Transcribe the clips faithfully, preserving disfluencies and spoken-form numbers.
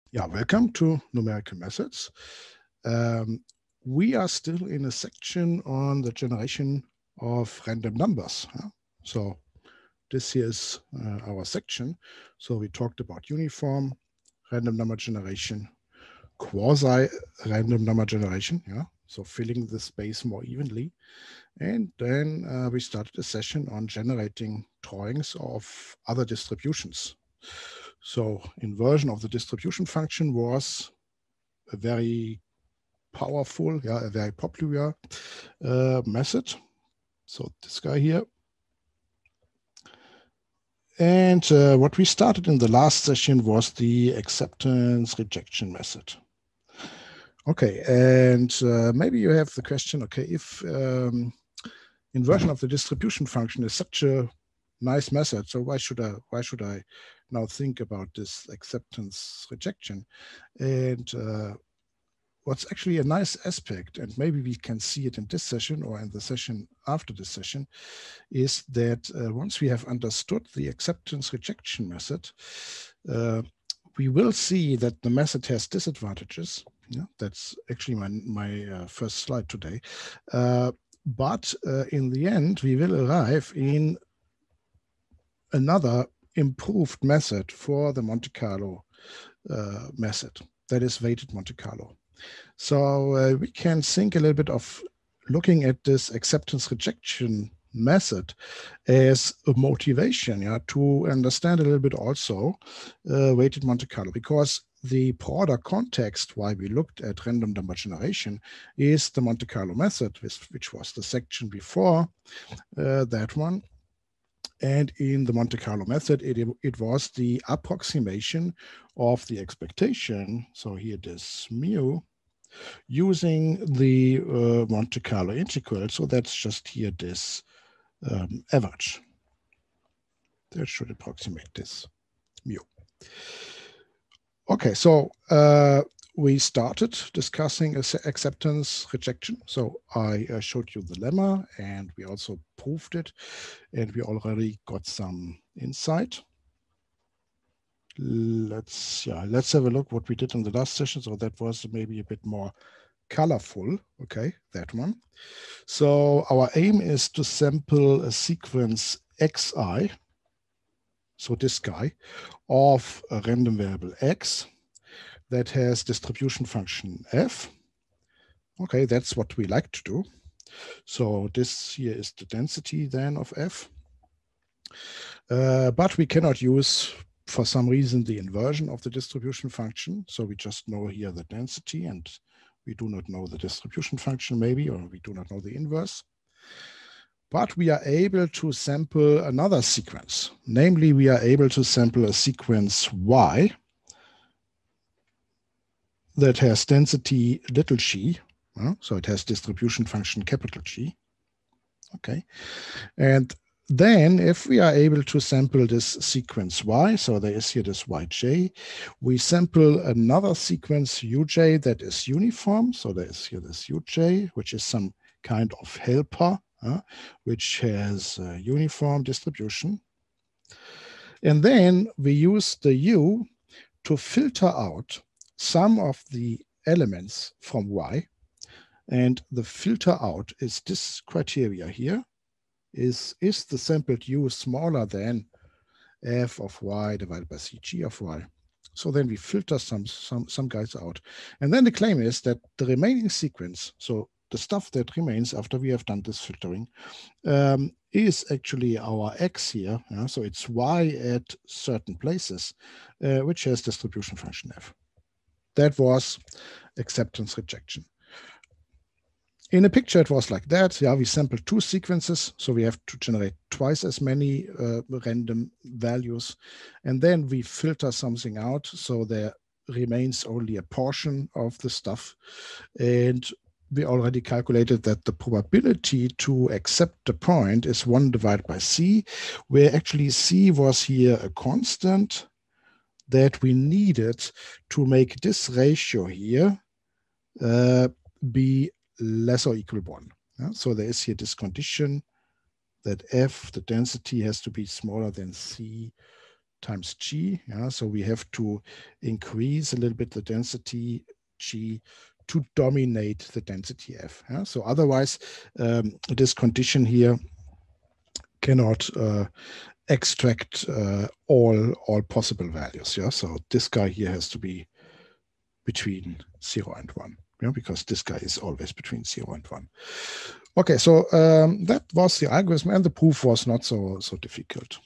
Yeah, welcome to Numerical Methods. Um, we are still in a section on the generation of random numbers. Yeah? So this here is uh, our section. So we talked about uniform random number generation, quasi-random number generation, yeah, so filling the space more evenly. And then uh, we started a session on generating drawings of other distributions. So inversion of the distribution function was a very powerful, yeah, a very popular uh, method. So this guy here. And uh, what we started in the last session was the acceptance rejection method. Okay, and uh, maybe you have the question, okay, if um, inversion of the distribution function is such a nice method, so why should I why should I now think about this acceptance rejection? And uh, what's actually a nice aspect, and maybe we can see it in this session or in the session after this session, is that uh, once we have understood the acceptance rejection method, uh, we will see that the method has disadvantages. Yeah, that's actually my, my uh, first slide today. Uh, but uh, in the end, we will arrive in another improved method for the Monte Carlo uh, method, that is weighted Monte Carlo. So uh, we can think a little bit of looking at this acceptance rejection method as a motivation, yeah, to understand a little bit also uh, weighted Monte Carlo, because the broader context why we looked at random number generation is the Monte Carlo method, which, which was the section before uh, that one. And in the Monte Carlo method, it, it was the approximation of the expectation. So here this mu using the uh, Monte Carlo integral. So that's just here this um, average. That should approximate this mu. Okay, so uh, we started discussing acceptance rejection. So I uh, showed you the lemma and we also proved it, and we already got some insight. Let's yeah, let's have a look what we did in the last session. So that was maybe a bit more colorful. Okay, that one. So our aim is to sample a sequence xi, so this guy, of a random variable x that has distribution function f. Okay, that's what we like to do. So this here is the density then of f. Uh, but we cannot use, for some reason, the inversion of the distribution function. So we just know here the density, and we do not know the distribution function maybe, or we do not know the inverse. But we are able to sample another sequence. Namely, we are able to sample a sequence y that has density little g. Uh, so it has distribution function capital G. Okay. And then if we are able to sample this sequence y, so there is here this yj, we sample another sequence uj that is uniform. So there is here this uj, which is some kind of helper, uh, which has a uniform distribution. And then we use the u to filter out some of the elements from y. And the filter out is this criteria here. Is, is the sampled u smaller than f of y divided by cg of y? So then we filter some, some, some guys out. And then the claim is that the remaining sequence, so the stuff that remains after we have done this filtering, um, is actually our x here. Yeah? So it's y at certain places, uh, which has distribution function f. That was acceptance rejection. In a picture, it was like that. Yeah, we sampled two sequences, so we have to generate twice as many uh, random values. And then we filter something out, so there remains only a portion of the stuff. And we already calculated that the probability to accept the point is one divided by c, where actually c was here a constant that we needed to make this ratio here uh, be less or equal one. Yeah? So there is here this condition that f, the density, has to be smaller than c times G. Yeah, so we have to increase a little bit the density G to dominate the density F. Yeah? So otherwise, um, this condition here cannot uh, extract uh, all all possible values. Yeah, so this guy here has to be between zero and one. Yeah, because this guy is always between zero and one. Okay, so um, that was the algorithm, and the proof was not so so difficult.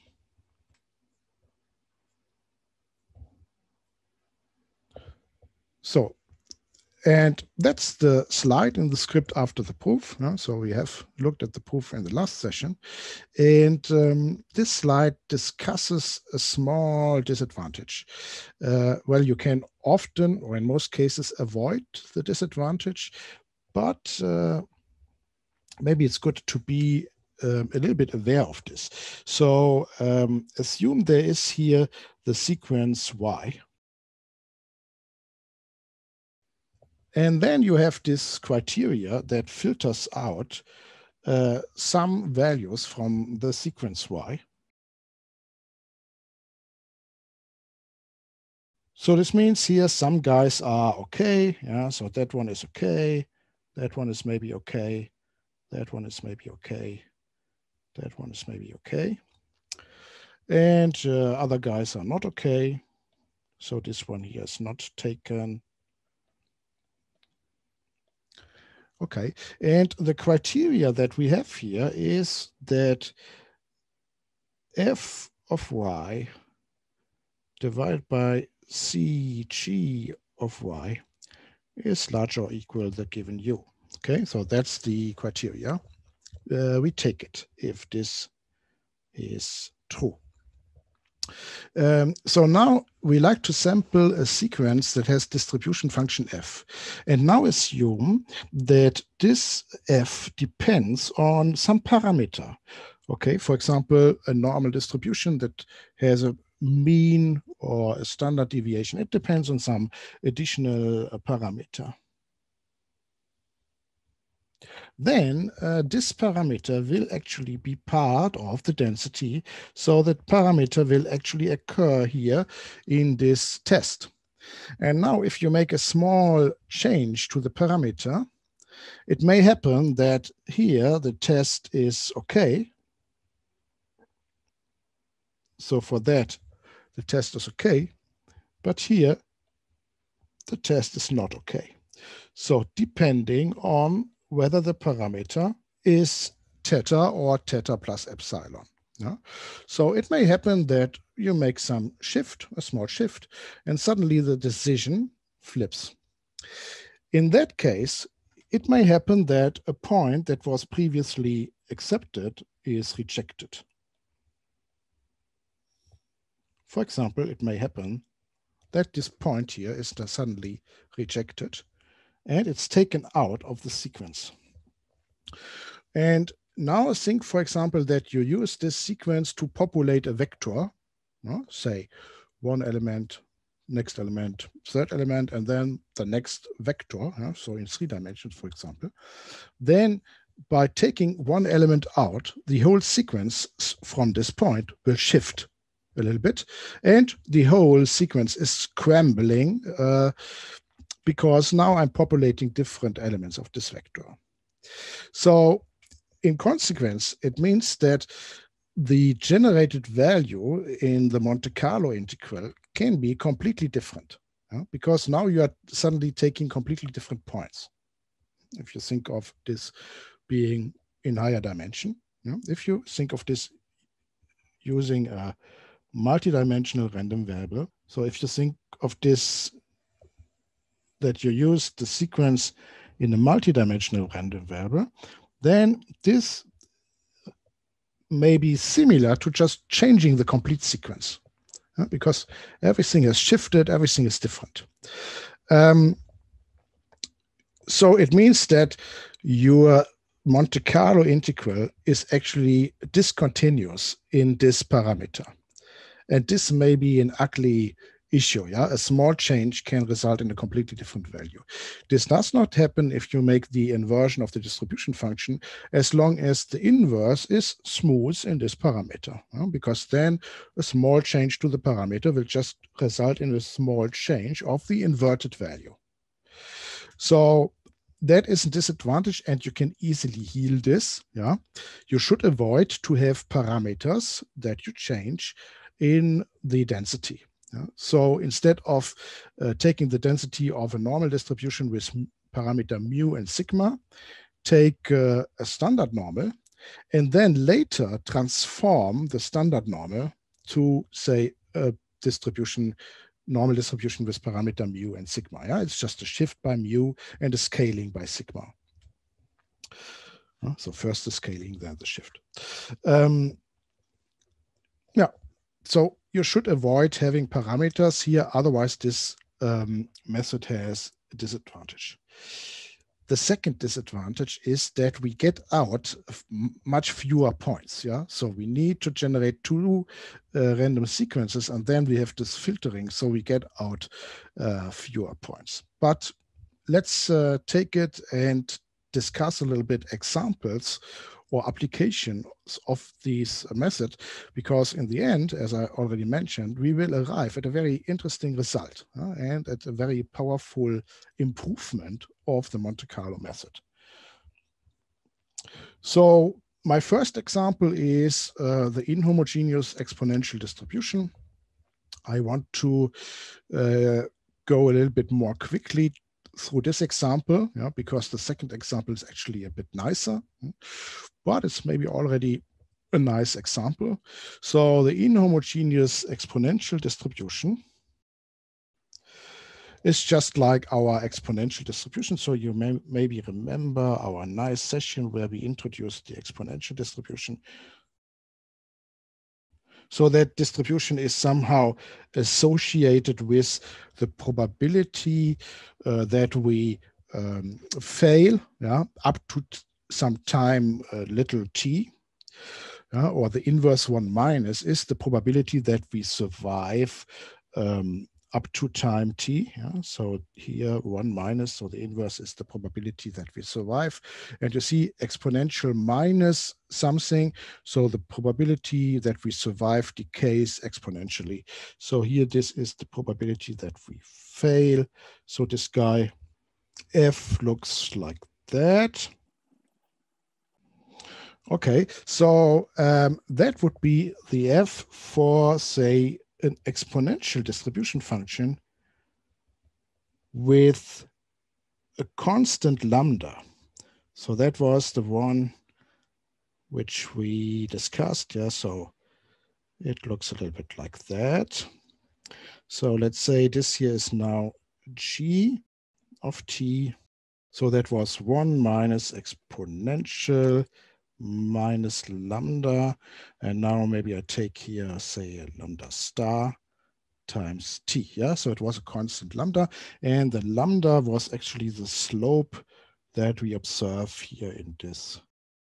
So, and that's the slide in the script after the proof. Yeah? So we have looked at the proof in the last session. And um, this slide discusses a small disadvantage. Uh, well, you can often, or in most cases, avoid the disadvantage, but uh, maybe it's good to be um, a little bit aware of this. So um, assume there is here the sequence Y. And then you have this criteria that filters out uh, some values from the sequence Y. So this means here some guys are okay. Yeah, so that one is okay. That one is maybe okay. That one is maybe okay. That one is maybe okay. And uh, other guys are not okay. So this one here is not taken. Okay, and the criteria that we have here is that f of y divided by cg of y is larger or equal to the given u. Okay, so that's the criteria. Uh, we take it if this is true. Um, so now we like to sample a sequence that has distribution function f. And now assume that this f depends on some parameter. Okay, for example, a normal distribution that has a mean or a standard deviation. It depends on some additional uh, parameter. Then uh, this parameter will actually be part of the density. So that parameter will actually occur here in this test. And now if you make a small change to the parameter, it may happen that here the test is okay. So for that, the test is okay. But here, the test is not okay. So depending on whether the parameter is theta or theta plus epsilon. Yeah? So it may happen that you make some shift, a small shift, and suddenly the decision flips. In that case, it may happen that a point that was previously accepted is rejected. For example, it may happen that this point here is suddenly rejected, and it's taken out of the sequence. And now think, for example, that you use this sequence to populate a vector, no? Say one element, next element, third element, and then the next vector, yeah? So in three dimensions, for example. Then by taking one element out, the whole sequence from this point will shift a little bit, and the whole sequence is scrambling uh, because now I'm populating different elements of this vector. So in consequence, it means that the generated value in the Monte Carlo integral can be completely different, yeah? Because now you are suddenly taking completely different points. If you think of this being in higher dimension, yeah? If you think of this using a multidimensional random variable, so if you think of this, that you use the sequence in a multidimensional random variable, then this may be similar to just changing the complete sequence, uh, because everything has shifted, everything is different. Um, so it means that your Monte Carlo integral is actually discontinuous in this parameter. And this may be an ugly issue. Yeah, a small change can result in a completely different value. This does not happen if you make the inversion of the distribution function, as long as the inverse is smooth in this parameter, yeah? Because then a small change to the parameter will just result in a small change of the inverted value. So that is a disadvantage, and you can easily heal this. Yeah, you should avoid to have parameters that you change in the density. Yeah? So instead of uh, taking the density of a normal distribution with parameter mu and sigma, take uh, a standard normal, and then later transform the standard normal to, say, a distribution, normal distribution with parameter mu and sigma. Yeah, it's just a shift by mu and a scaling by sigma. Uh, so first the scaling, then the shift. Um, yeah, so you should avoid having parameters here, otherwise this um, method has a disadvantage. The second disadvantage is that we get out much fewer points. Yeah, so we need to generate two uh, random sequences, and then we have this filtering, so we get out uh, fewer points. But let's uh, take it and discuss a little bit examples or applications of this method, because in the end, as I already mentioned, we will arrive at a very interesting result uh, and at a very powerful improvement of the Monte Carlo method. So my first example is uh, the inhomogeneous exponential distribution. I want to uh, go a little bit more quickly through this example, yeah, because the second example is actually a bit nicer, but it's maybe already a nice example. So the inhomogeneous exponential distribution is just like our exponential distribution. So you may maybe remember our nice session where we introduced the exponential distribution. So that distribution is somehow associated with the probability uh, that we um, fail, yeah, up to some time uh, little t, yeah, or the inverse one minus is the probability that we survive um, up to time t. Yeah? So here one minus, so the inverse is the probability that we survive. And you see exponential minus something, so the probability that we survive decays exponentially. So here this is the probability that we fail. So this guy f looks like that. Okay, so um, that would be the f for, say, an exponential distribution function with a constant lambda. So that was the one which we discussed. Yeah, so it looks a little bit like that. So let's say this here is now g of t. So that was one minus exponential minus lambda. And now maybe I take here, say, a lambda star times t. Yeah, so it was a constant lambda, and the lambda was actually the slope that we observe here in this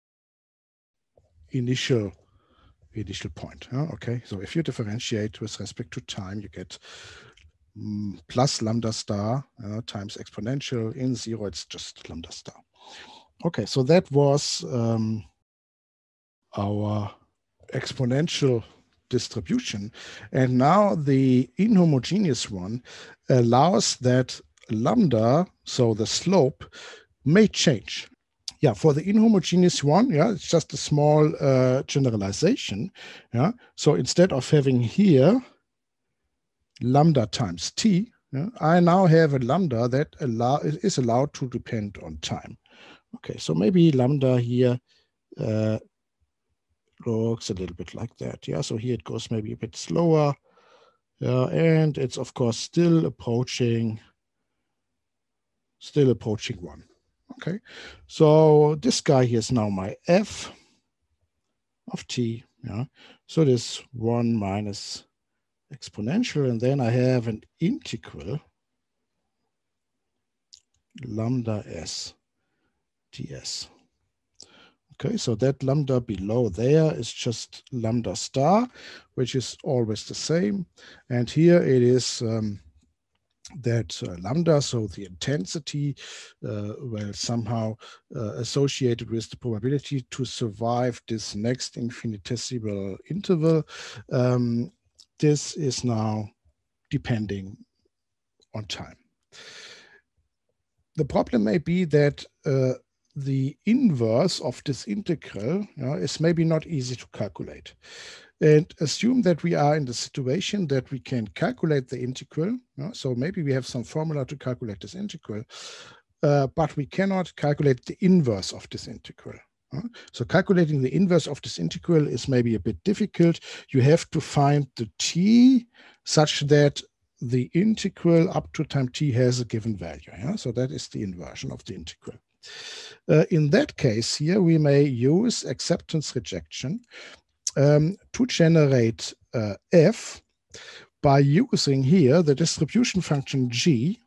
initial initial point. Yeah? Okay, so if you differentiate with respect to time, you get um, plus lambda star uh, times exponential. In zero, it's just lambda star. Okay, so that was um, our exponential distribution. And now the inhomogeneous one allows that lambda, so the slope, may change. Yeah, for the inhomogeneous one, yeah, it's just a small uh, generalization. Yeah, so instead of having here lambda times t, yeah, I now have a lambda that allow is allowed to depend on time. Okay, so maybe lambda here uh, looks a little bit like that. Yeah, so here it goes maybe a bit slower. Yeah, and it's of course still approaching, still approaching one. Okay, so this guy here is now my f of t. Yeah, so this one minus exponential, and then I have an integral lambda s ds. Okay, so that lambda below there is just lambda star, which is always the same. And here it is um, that uh, lambda, so the intensity, uh, well, somehow uh, associated with the probability to survive this next infinitesimal interval. Um, this is now depending on time. The problem may be that uh, the inverse of this integral you know, is maybe not easy to calculate. And assume that we are in the situation that we can calculate the integral. You know, so maybe we have some formula to calculate this integral, uh, but we cannot calculate the inverse of this integral. You know? So calculating the inverse of this integral is maybe a bit difficult. You have to find the t such that the integral up to time t has a given value. Yeah? So that is the inversion of the integral. Uh, in that case here, we may use acceptance rejection um, to generate uh, f by using here the distribution function g,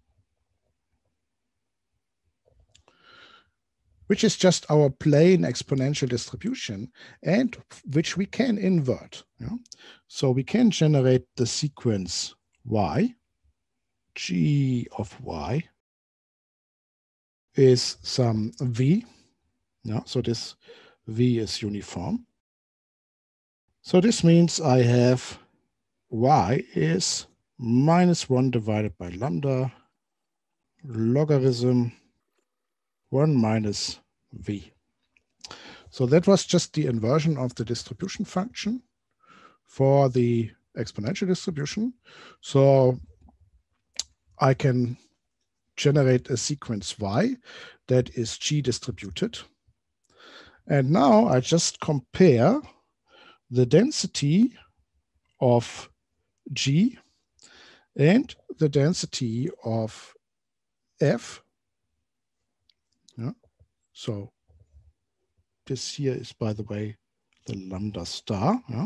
which is just our plain exponential distribution and which we can invert. Yeah? So we can generate the sequence y, g of y is some v. Yeah? So this v is uniform. So this means I have y is minus one divided by lambda logarithm one minus v. So that was just the inversion of the distribution function for the exponential distribution. So I can generate a sequence y that is g distributed. And now I just compare the density of g and the density of f. Yeah. So this here is, by the way, the lambda star. Yeah.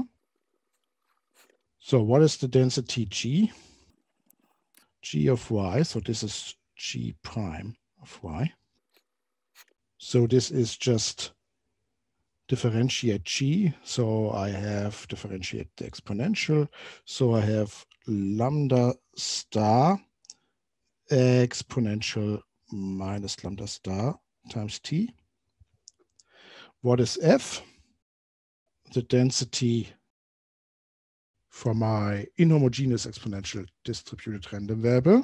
So what is the density g? G of y, so this is g prime of y. So this is just differentiate g. So I have differentiate the exponential. So I have lambda star exponential minus lambda star times t. What is f? The density for my inhomogeneous exponential distributed random variable.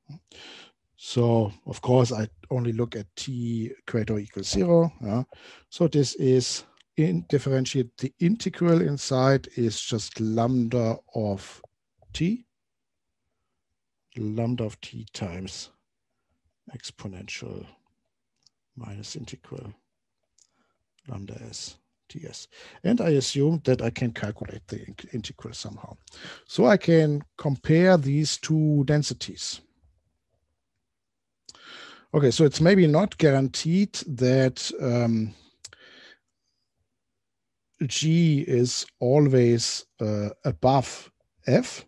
So of course I only look at t greater or equals zero. Yeah. So this is in differentiate the integral inside is just lambda of t, lambda of t times exponential minus integral lambda s ts. And I assume that I can calculate the integral somehow. So I can compare these two densities. Okay, so it's maybe not guaranteed that um, g is always uh, above f.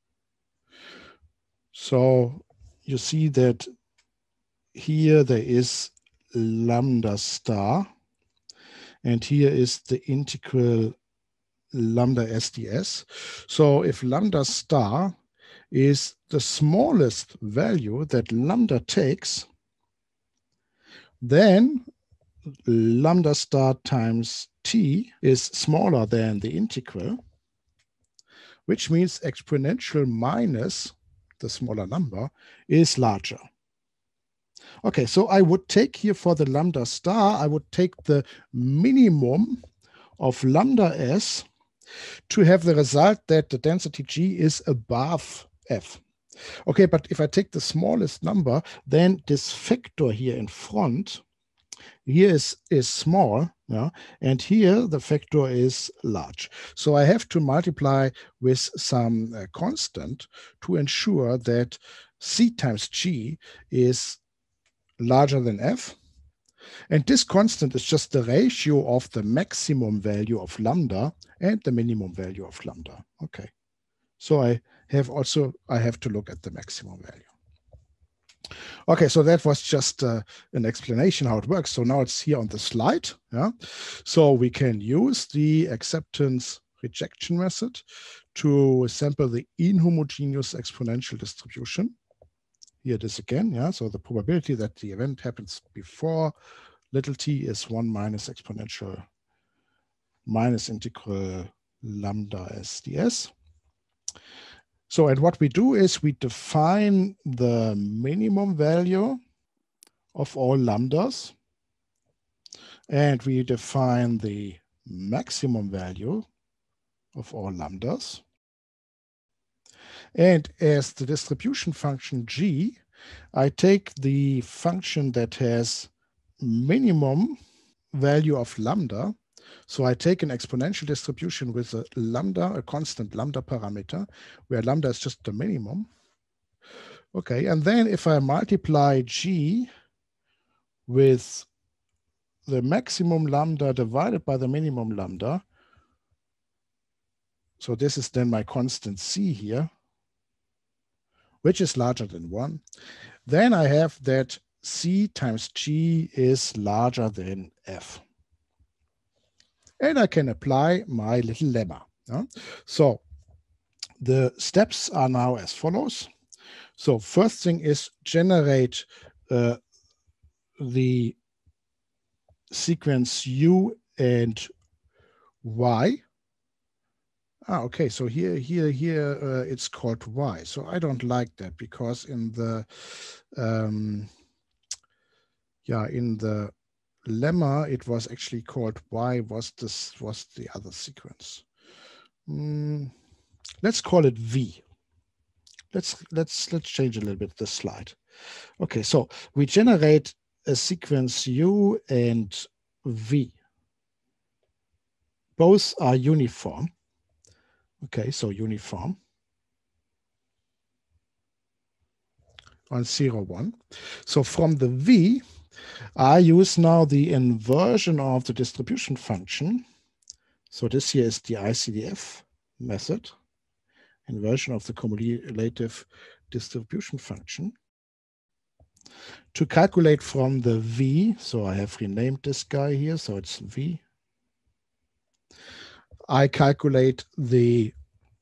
So you see that here there is lambda star, and here is the integral lambda S ds. So if lambda star is the smallest value that lambda takes, then lambda star times t is smaller than the integral, which means exponential minus the smaller number is larger. Okay, so I would take here for the lambda star, I would take the minimum of lambda s to have the result that the density g is above f. Okay, but if I take the smallest number, then this factor here in front, here is, is small, yeah, and here the factor is large. So I have to multiply with some uh, constant to ensure that c times g is larger than f. And this constant is just the ratio of the maximum value of lambda and the minimum value of lambda. Okay. So I have also, I have to look at the maximum value. Okay, so that was just uh, an explanation how it works. So now it's here on the slide. Yeah, so we can use the acceptance rejection method to sample the inhomogeneous exponential distribution. Here it is again. Yeah, so the probability that the event happens before little t is one minus exponential minus integral lambda s ds. So, and what we do is we define the minimum value of all lambdas, and we define the maximum value of all lambdas. And as the distribution function g, I take the function that has minimum value of lambda. So I take an exponential distribution with a lambda, a constant lambda parameter, where lambda is just the minimum. Okay, and then if I multiply g with the maximum lambda divided by the minimum lambda, so this is then my constant c here, which is larger than one, then I have that c times g is larger than f. And I can apply my little lemma. Yeah? So the steps are now as follows. So first thing is generate uh, the sequence u and y. Ah, okay, so here, here, here, uh, it's called y. So I don't like that because in the, um, yeah, in the lemma, it was actually called y was this was the other sequence. Mm, let's call it v. Let's let's let's change a little bit the slide. Okay, so we generate a sequence u and v. Both are uniform. Okay, so uniform on zero, one. So from the v, I use now the inversion of the distribution function. So this here is the I C D F method, inversion of the cumulative distribution function. To calculate from the v, so I have renamed this guy here, so it's v. I calculate the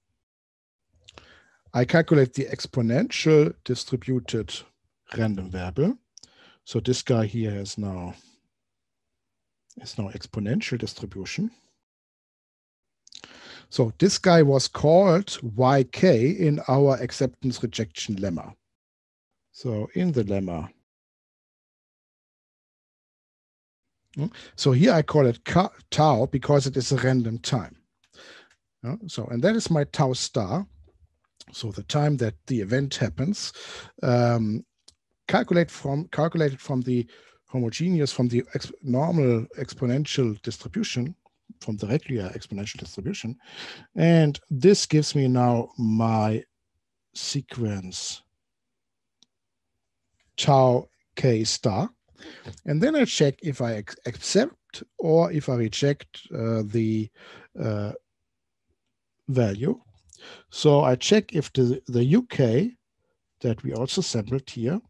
I calculate the exponential distributed random variable. So this guy here is now is now exponential distribution. So this guy was called Y K in our acceptance rejection lemma. So in the lemma. So here I call it tau because it is a random time. So, and that is my tau star. So the time that the event happens, um, calculate from calculated from the homogeneous, from the ex normal exponential distribution, from the regular exponential distribution. And this gives me now my sequence tau k star. And then I check if I accept or if I reject uh, the uh, value. So I check if the, the U K that we also sampled here,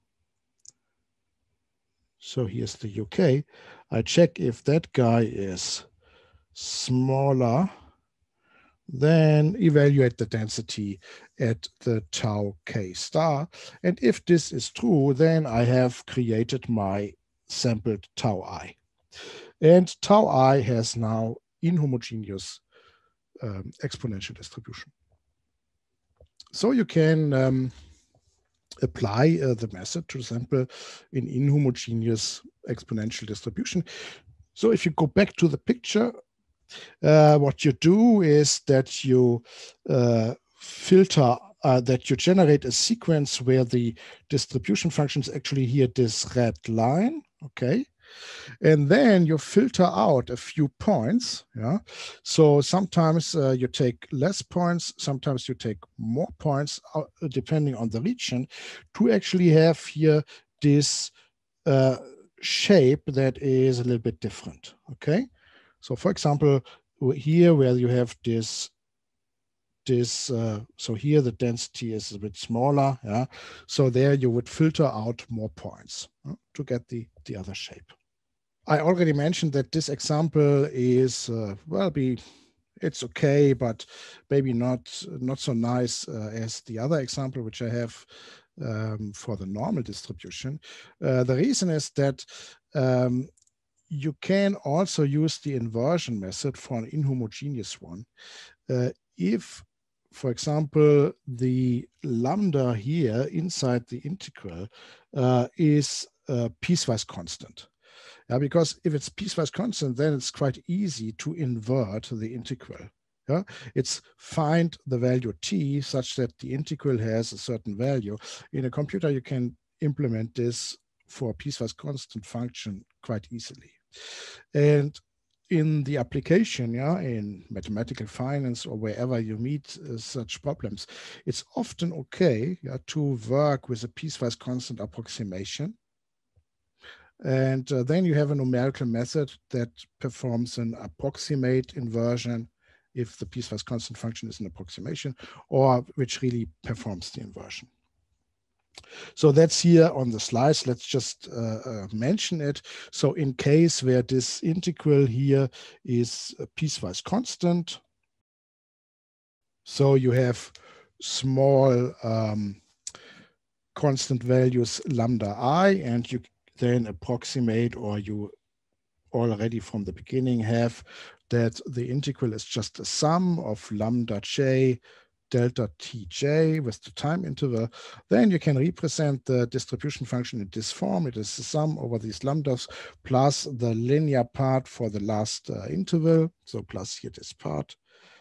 so here's the U K, I check if that guy is smaller, then evaluate the density at the tau k star. And if this is true, then I have created my sampled tau I. And tau I has now inhomogeneous um, exponential distribution. So you can um, apply uh, the method to sample in inhomogeneous exponential distribution. So if you go back to the picture, uh, what you do is that you uh, filter, uh, that you generate a sequence where the distribution function is actually here this red line, okay? And then you filter out a few points. Yeah. So sometimes uh, you take less points, sometimes you take more points, uh, depending on the region, to actually have here this uh, shape that is a little bit different. Okay. So for example, here where you have this this, uh, so here the density is a bit smaller, yeah. So there you would filter out more points uh, to get the, the other shape. I already mentioned that this example is, uh, well, be it's okay, but maybe not, not so nice uh, as the other example, which I have um, for the normal distribution. Uh, the reason is that um, you can also use the inversion method for an inhomogeneous one. Uh, if, for example, the lambda here inside the integral uh, is uh, piecewise constant. Yeah, because if it's piecewise constant, then it's quite easy to invert the integral. Yeah, it's find the value t such that the integral has a certain value. In a computer, you can implement this for a piecewise constant function quite easily. And in the application, yeah, in mathematical finance or wherever you meet uh, such problems, it's often okay yeah, to work with a piecewise constant approximation. And uh, then you have a numerical method that performs an approximate inversion if the piecewise constant function is an approximation, or which really performs the inversion. So that's here on the slides. Let's just uh, uh, mention it. So in case where this integral here is a piecewise constant, so you have small um, constant values lambda I, and you then approximate, or you already from the beginning have that the integral is just a sum of lambda j delta tj with the time interval. Then you can represent the distribution function in this form. It is the sum over these lambdas plus the linear part for the last uh, interval. So plus here this part.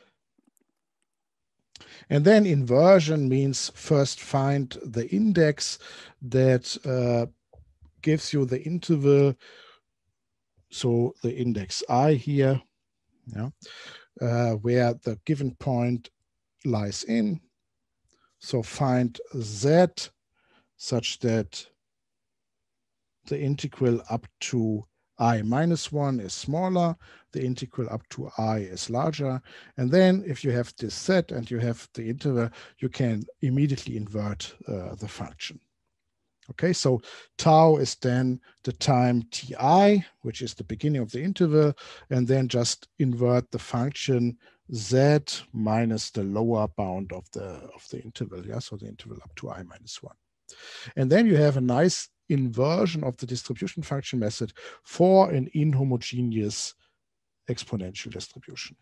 And then inversion means first find the index that uh, gives you the interval. So the index I here, yeah, uh, where the given point lies in. So find z such that the integral up to I minus one is smaller, the integral up to I is larger. And then if you have this set and you have the interval, you can immediately invert uh, the function. Okay, so tau is then the time ti, which is the beginning of the interval, and then just invert the function z minus the lower bound of the of the interval. Yeah, so the interval up to I minus one. And then you have a nice inversion of the distribution function method for an inhomogeneous exponential distribution.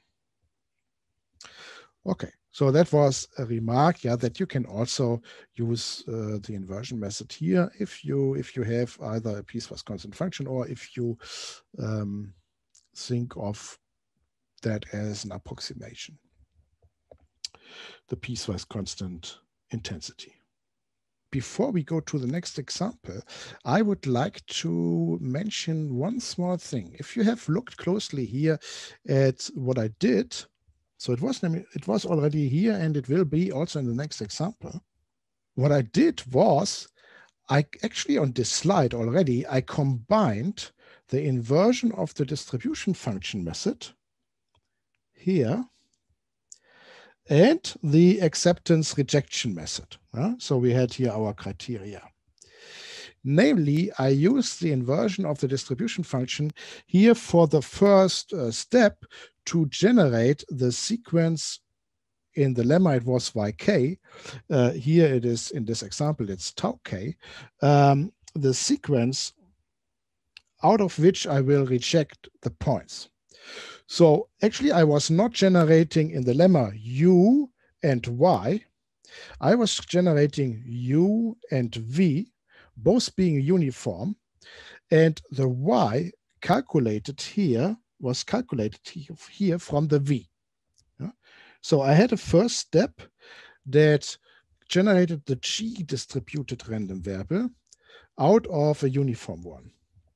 Okay, so that was a remark, yeah, that you can also use uh, the inversion method here if you if you have either a piecewise constant function or if you um, think of that as an approximation, the piecewise constant intensity. Before we go to the next example, I would like to mention one small thing. If you have looked closely here at what I did, so it was, it was already here and it will be also in the next example. What I did was, I actually on this slide already, I combined the inversion of the distribution function method here and the acceptance rejection method. Uh, so we had here our criteria. Namely, I used the inversion of the distribution function here for the first uh, step to generate the sequence. In the lemma, it was yk. Uh, here it is, in this example, it's tau k. Um, the sequence out of which I will reject the points. So actually, I was not generating in the lemma u and y. I was generating u and v, both being uniform. And the y calculated here was calculated here from the v. Yeah? So I had a first step that generated the G distributed random variable out of a uniform one.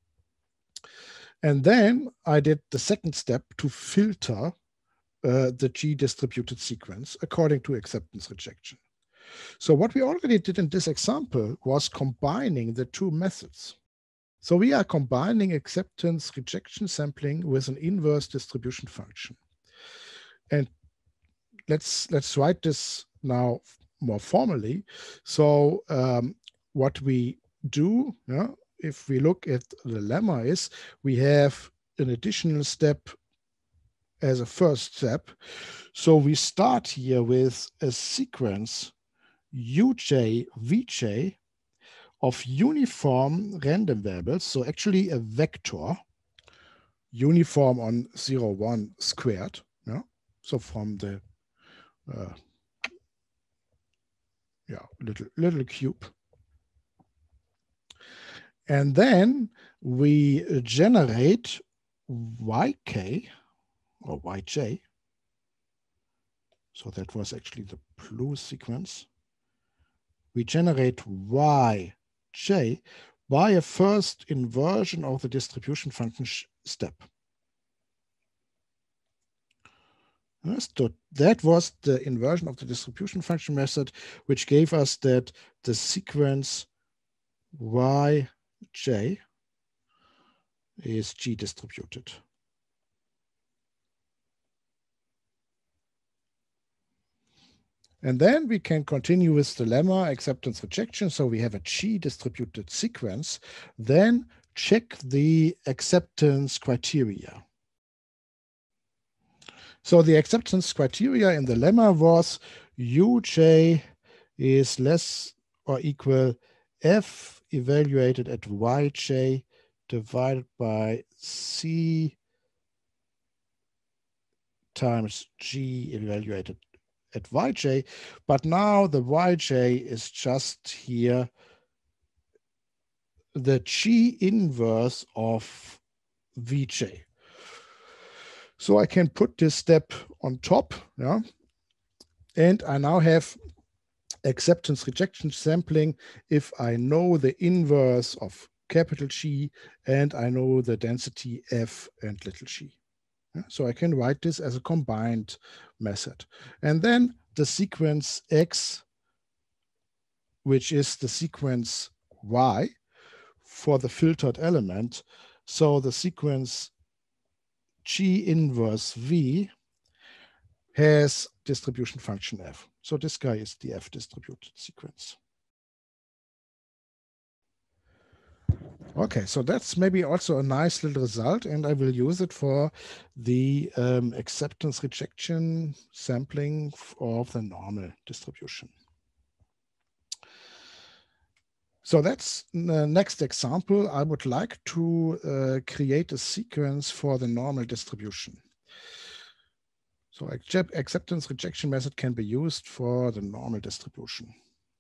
And then I did the second step to filter uh, the G distributed sequence according to acceptance rejection. So what we already did in this example was combining the two methods. So we are combining acceptance rejection sampling with an inverse distribution function. And let's let's write this now more formally. So um, what we do, yeah, if we look at the lemma, is we have an additional step as a first step. So we start here with a sequence uj vj of uniform random variables. So actually a vector uniform on zero, one squared. Yeah. So from the uh, yeah little little cube. And then we generate yk or yj. So that was actually the blue sequence. We generate yj by a first inversion of the distribution function step. So that was the inversion of the distribution function method, which gave us that the sequence yj is G distributed. And then we can continue with the lemma acceptance rejection. So we have a G distributed sequence. Then check the acceptance criteria. So the acceptance criteria in the lemma was uj is less or equal f evaluated at yj divided by c times g evaluated at yj, but now the yj is just here the G inverse of vj. So I can put this step on top, yeah, and I now have acceptance rejection sampling if I know the inverse of capital G and I know the density f and little g. Yeah, so I can write this as a combined method. And then the sequence x, which is the sequence y for the filtered element. So the sequence G inverse v has distribution function f. So this guy is the f distributed sequence. Okay, so that's maybe also a nice little result, and I will use it for the um, acceptance rejection sampling of the normal distribution. So that's the next example. I would like to uh, create a sequence for the normal distribution. So acceptance rejection method can be used for the normal distribution.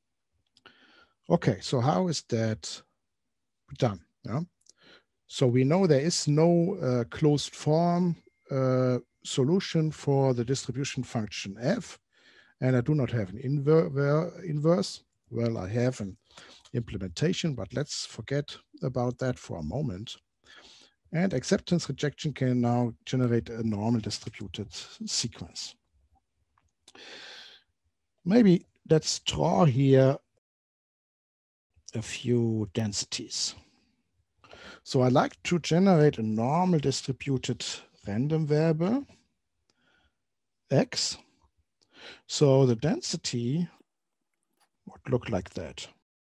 Okay, so how is that done? Yeah. So we know there is no uh, closed form uh, solution for the distribution function f, and I do not have an inver inverse. Well, I have an implementation, but let's forget about that for a moment. And acceptance rejection can now generate a normal distributed sequence. Maybe let's draw here a few densities. So I like to generate a normal distributed random variable, x. So the density would look like that.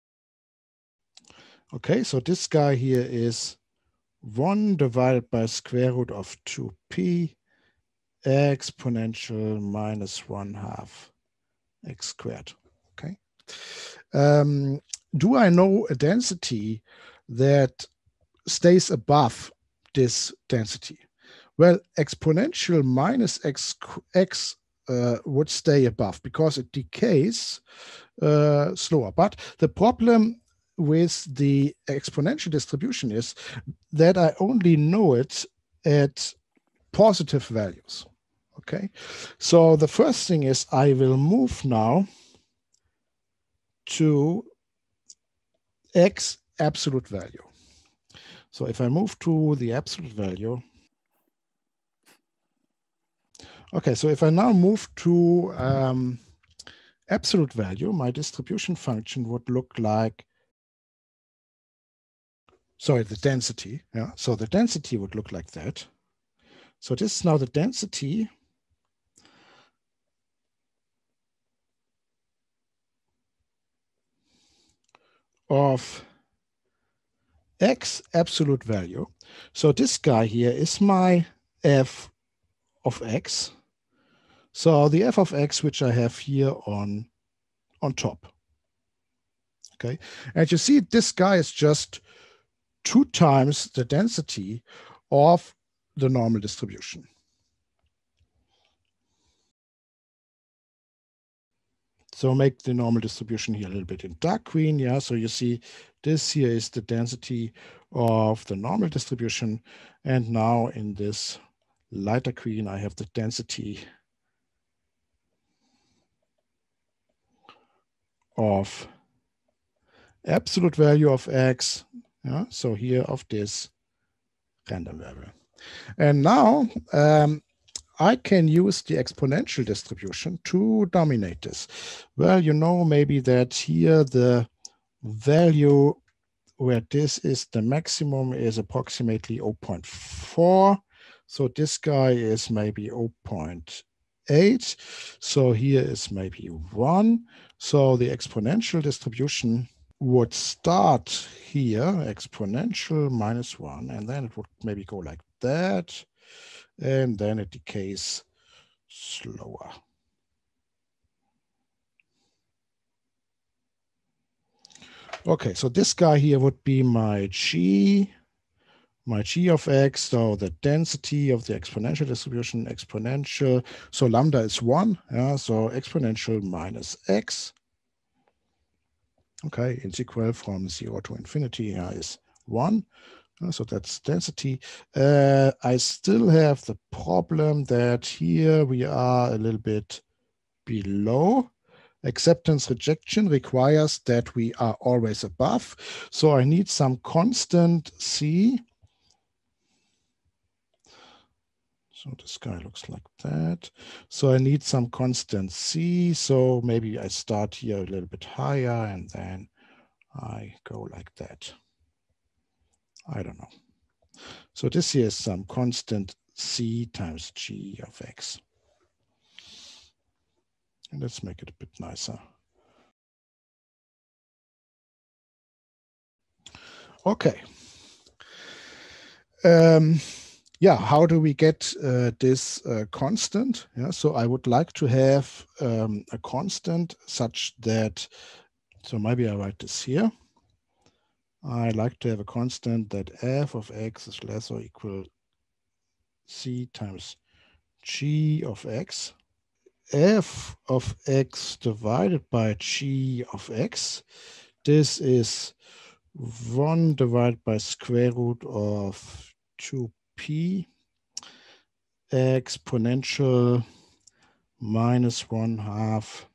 Okay, so this guy here is one divided by square root of two p exponential minus one half x squared. Okay. Um, do I know a density that stays above this density? Well, exponential minus x, x uh, would stay above because it decays uh, slower. But the problem with the exponential distribution is that I only know it at positive values. Okay, so the first thing is I will move now to x absolute value. So if I move to the absolute value, okay, so if I now move to um, absolute value, my distribution function would look like, sorry, the density, yeah, so the density would look like that. So this is now the density of x absolute value. So this guy here is my f of x. So the f of x, which I have here on, on top. Okay, and you see this guy is just two times the density of the normal distribution. So make the normal distribution here a little bit in dark green. Yeah, so you see this here is the density of the normal distribution. And now in this lighter green, I have the density of absolute value of x. Yeah, so here of this random variable. And now um, I can use the exponential distribution to dominate this. Well, you know maybe that here the value where this is the maximum is approximately zero point four. So this guy is maybe zero point eight. So here is maybe one. So the exponential distribution would start here, exponential minus one, and then it would maybe go like that. And then it decays slower. Okay, so this guy here would be my g, my g of x, so the density of the exponential distribution, exponential, so lambda is one, yeah, so exponential minus x. Okay, integral from zero to infinity here is one. So that's density. Uh, I still have the problem that here we are a little bit below. Acceptance rejection requires that we are always above. So I need some constant c. So this guy looks like that. So I need some constant c. So maybe I start here a little bit higher and then I go like that. I don't know. So this here is some constant c times g of x. And let's make it a bit nicer. Okay. Um, yeah, how do we get uh, this uh, constant? Yeah, so I would like to have um, a constant such that, so maybe I write this here. I like to have a constant that f of x is less or equal c times g of x. F of x divided by g of x. This is one divided by square root of two p exponential minus one half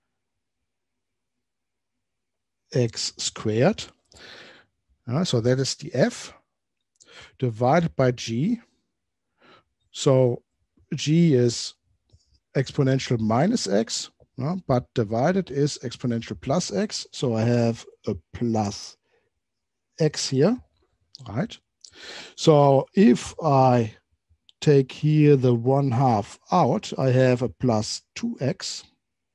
x squared. Uh, so that is the f divided by g. So g is exponential minus x, uh, but divided is exponential plus x. So I have a plus x here, right? So if I take here the one half out, I have a plus two x.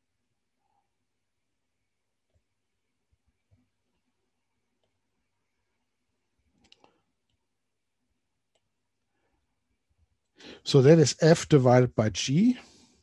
So that is f divided by g.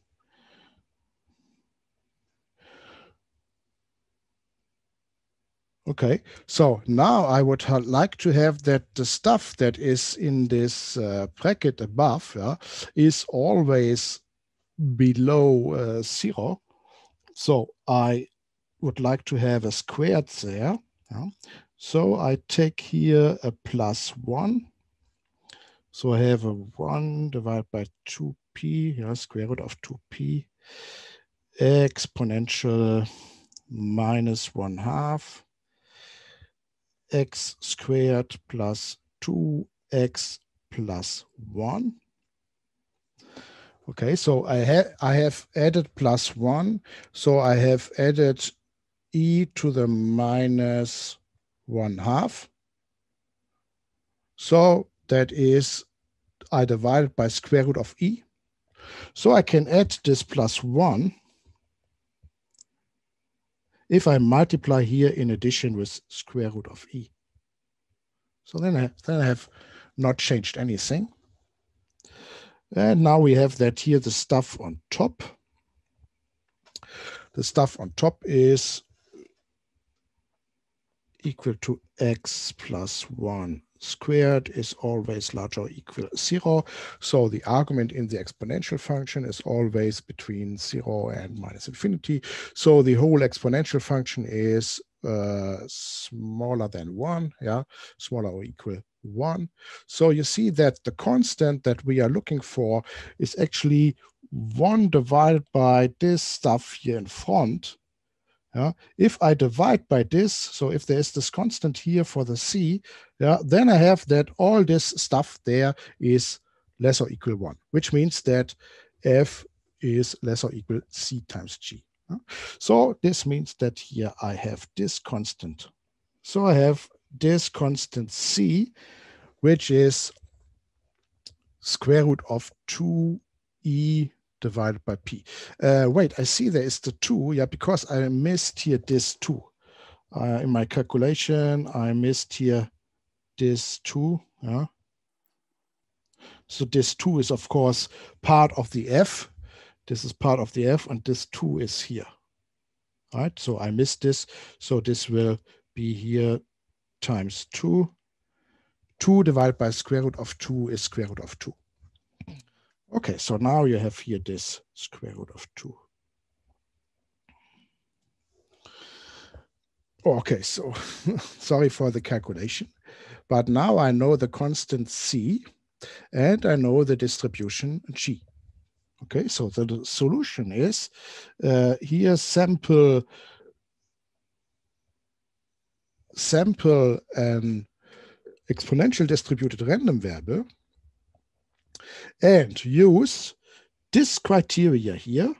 Okay, so now I would like to have that the stuff that is in this uh, bracket above yeah, is always below uh, zero. So I would like to have a squared there. Yeah. So I take here a plus one. So I have a one divided by two p, yeah, square root of two p, exponential minus one half, x squared plus two x plus one. Okay, so I have I have added plus one, so I have added e to the minus one half. So that is I divided by square root of e. So I can add this plus one if I multiply here in addition with square root of e. So then I, then I have not changed anything. And now we have that here, the stuff on top. The stuff on top is equal to x plus one squared is always larger or equal zero. So the argument in the exponential function is always between zero and minus infinity. So the whole exponential function is uh, smaller than one, yeah, smaller or equal one. So you see that the constant that we are looking for is actually one divided by this stuff here in front. Yeah, if I divide by this, so if there is this constant here for the c, yeah, then I have that all this stuff there is less or equal one, which means that f is less or equal c times g. Yeah? So this means that here I have this constant. So I have this constant c, which is square root of two e divided by p. Uh, wait, I see there is the two, yeah, because I missed here this two. Uh, in my calculation, I missed here this two, yeah. So this two is, of course, part of the f. This is part of the f, and this two is here, all right? So I missed this, so this will be here times two. two divided by square root of two is square root of two. Okay, so now you have here this square root of two. Okay, so sorry for the calculation, but now I know the constant c and I know the distribution g. Okay, so the solution is uh, here sample sample an exponential distributed random variable and use this criteria here.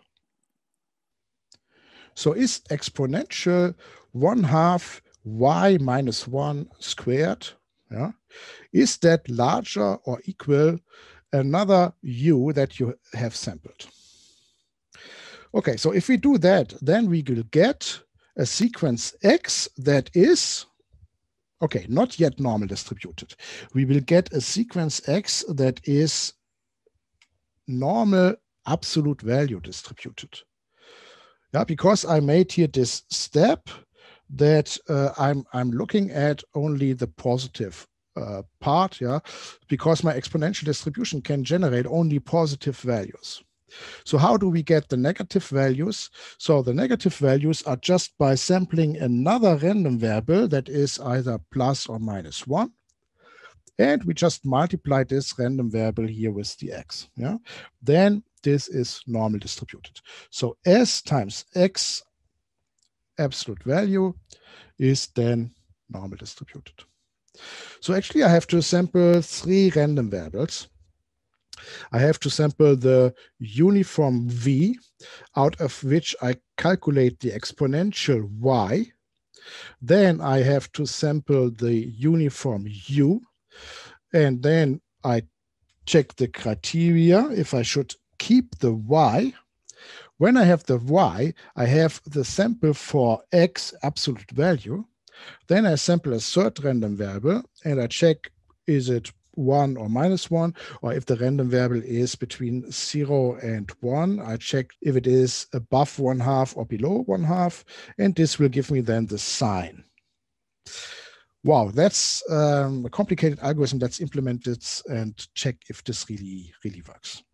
So is exponential one half y minus one squared, yeah, is that larger or equal another u that you have sampled? Okay, so if we do that, then we will get a sequence x that is, okay, not yet normal distributed. We will get a sequence x that is normal absolute value distributed. Yeah, because I made here this step that uh, I'm, I'm looking at only the positive uh, part, yeah, because my exponential distribution can generate only positive values. So how do we get the negative values? So the negative values are just by sampling another random variable that is either plus or minus one. And we just multiply this random variable here with the x. Yeah? Then this is normal distributed. So s times x absolute value is then normal distributed. So actually I have to sample three random variables. I have to sample the uniform v, out of which I calculate the exponential y. Then I have to sample the uniform u, and then I check the criteria if I should keep the y. When I have the y, I have the sample for x absolute value. Then I sample a third random variable and I check, is it one or minus one, or if the random variable is between zero and one, I check if it is above one half or below one half, and this will give me then the sign. Wow, that's um, a complicated algorithm that's implemented, and check if this really, really works.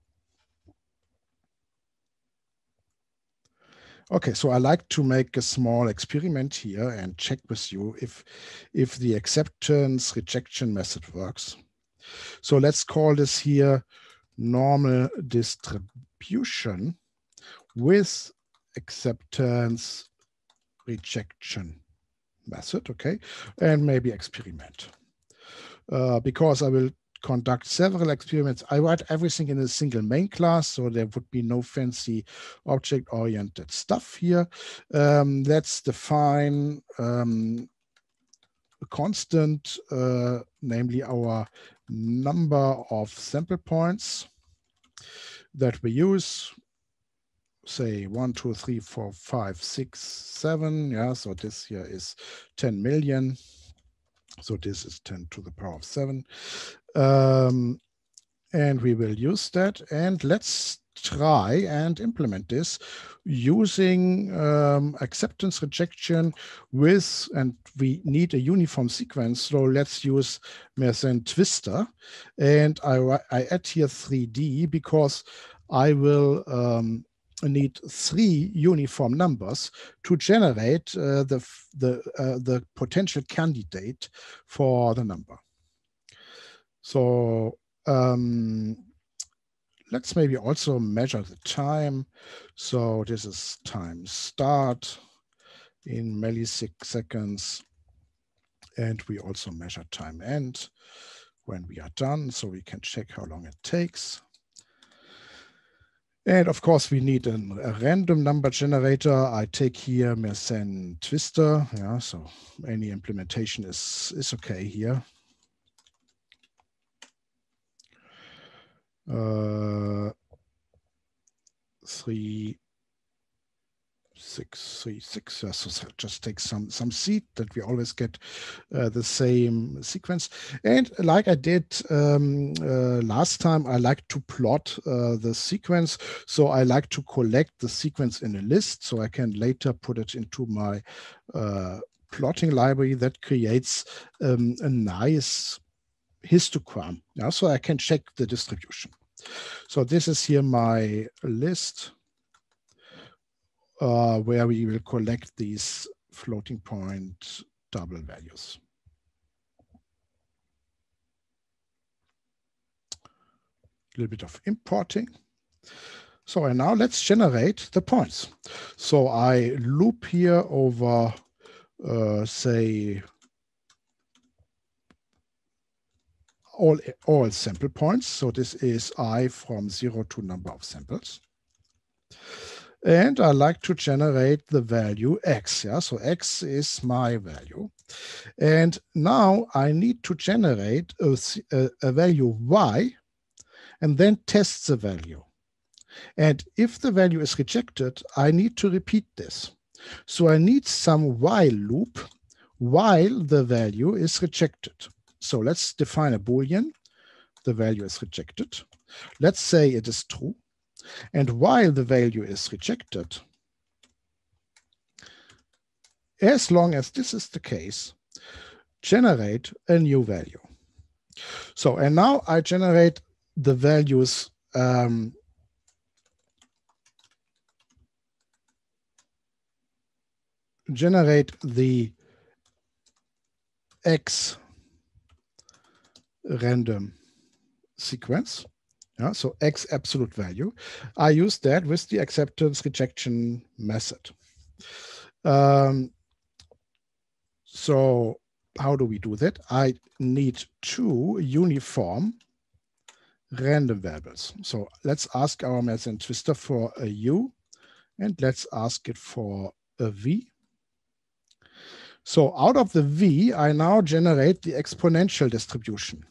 Okay, so I like to make a small experiment here and check with you if, if the acceptance rejection method works. So let's call this here normal distribution with acceptance rejection method, okay, and maybe experiment. Uh, because I will conduct several experiments. I write everything in a single main class, so there would be no fancy object-oriented stuff here. Um, let's define um, a constant, uh, namely our number of sample points that we use. say one, two, three, four, five, six, seven. Yeah, so this here is ten million. So this is ten to the power of seven. Um, and we will use that. And let's try and implement this using um, acceptance rejection with, and we need a uniform sequence. So let's use Mersenne twistor. And I, I add here three D because I will um, need three uniform numbers to generate uh, the, the, uh, the potential candidate for the number. So um, let's maybe also measure the time. So this is time start in milliseconds. And we also measure time end when we are done, so we can check how long it takes. And of course, we need an, a random number generator. I take here Mersenne twistor. Yeah, so any implementation is, is okay here. Uh, three, six, three, six. Yeah, so just take some some seed that we always get uh, the same sequence. And like I did um, uh, last time, I like to plot uh, the sequence. So I like to collect the sequence in a list, so I can later put it into my uh, plotting library that creates um, a nice histogram. Yeah, so I can check the distribution. So this is here my list uh, where we will collect these floating point double values. A little bit of importing. So and now let's generate the points. So I loop here over, uh, say, all, all sample points. So this is I from zero to number of samples. And I like to generate the value X. Yeah, so X is my value. And now I need to generate a, a, a value Y and then test the value. And if the value is rejected, I need to repeat this. So I need some while loop while the value is rejected. So let's define a Boolean. The value is rejected. Let's say it is true. And while the value is rejected, as long as this is the case, generate a new value. So, and now I generate the values um, generate the X random sequence. Yeah, so X absolute value. I use that with the acceptance rejection method. Um, so how do we do that? I need two uniform random variables. So let's ask our Mersenne twistor for a U, and let's ask it for a V. So out of the V, I now generate the exponential distribution.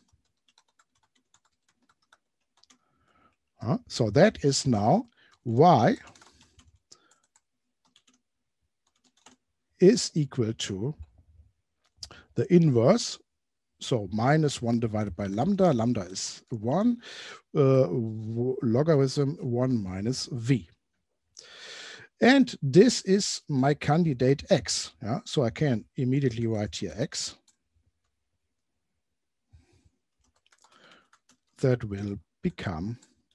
Uh, so that is now Y is equal to the inverse. So minus one divided by lambda. Lambda is one. Uh, logarithm one minus V. And this is my candidate X. Yeah? So I can immediately write here X. That will become,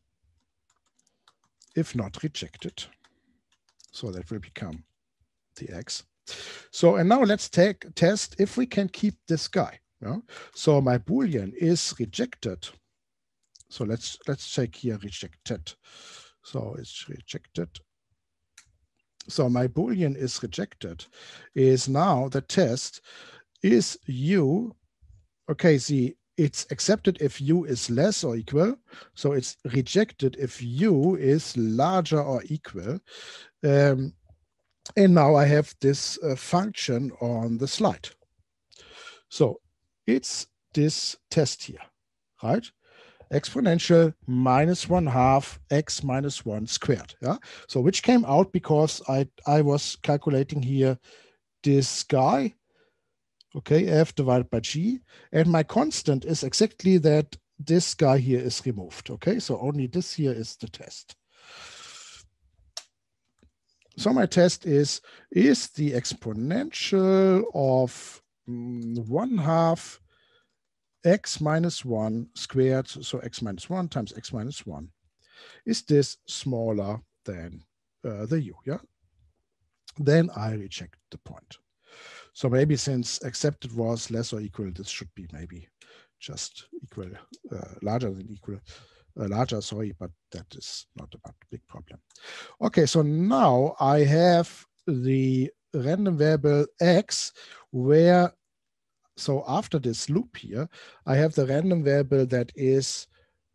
if not rejected. So that will become the X. So, and now let's take test if we can keep this guy. Yeah? So my Boolean is rejected. So let's let's check here rejected. So it's rejected. So my Boolean is rejected. Is now the test is U. Okay, see, it's accepted if U is less or equal. So it's rejected if U is larger or equal. Um, and now I have this uh, function on the slide. So it's this test here, right? exponential minus one half x minus one squared. Yeah. So which came out because I, I was calculating here this guy, okay, f divided by g, and my constant is exactly that this guy here is removed. Okay, so only this here is the test. So my test is, is the exponential of mm, one half x minus one squared, so x minus one times x minus one, is this smaller than uh, the u, yeah? Then I reject the point. So maybe since accepted was less or equal, this should be maybe just equal, uh, larger than equal, uh, larger, sorry, but that is not a big problem. Okay, so now I have the random variable x where, so after this loop here, I have the random variable that is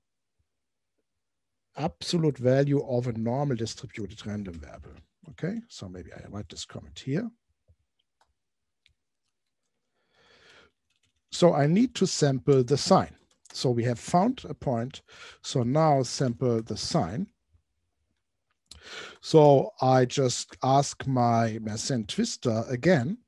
absolute value of a normal distributed random variable. Okay, so maybe I write this comment here. So I need to sample the sign. So we have found a point. So now sample the sign. So I just ask my Mersenne twister again.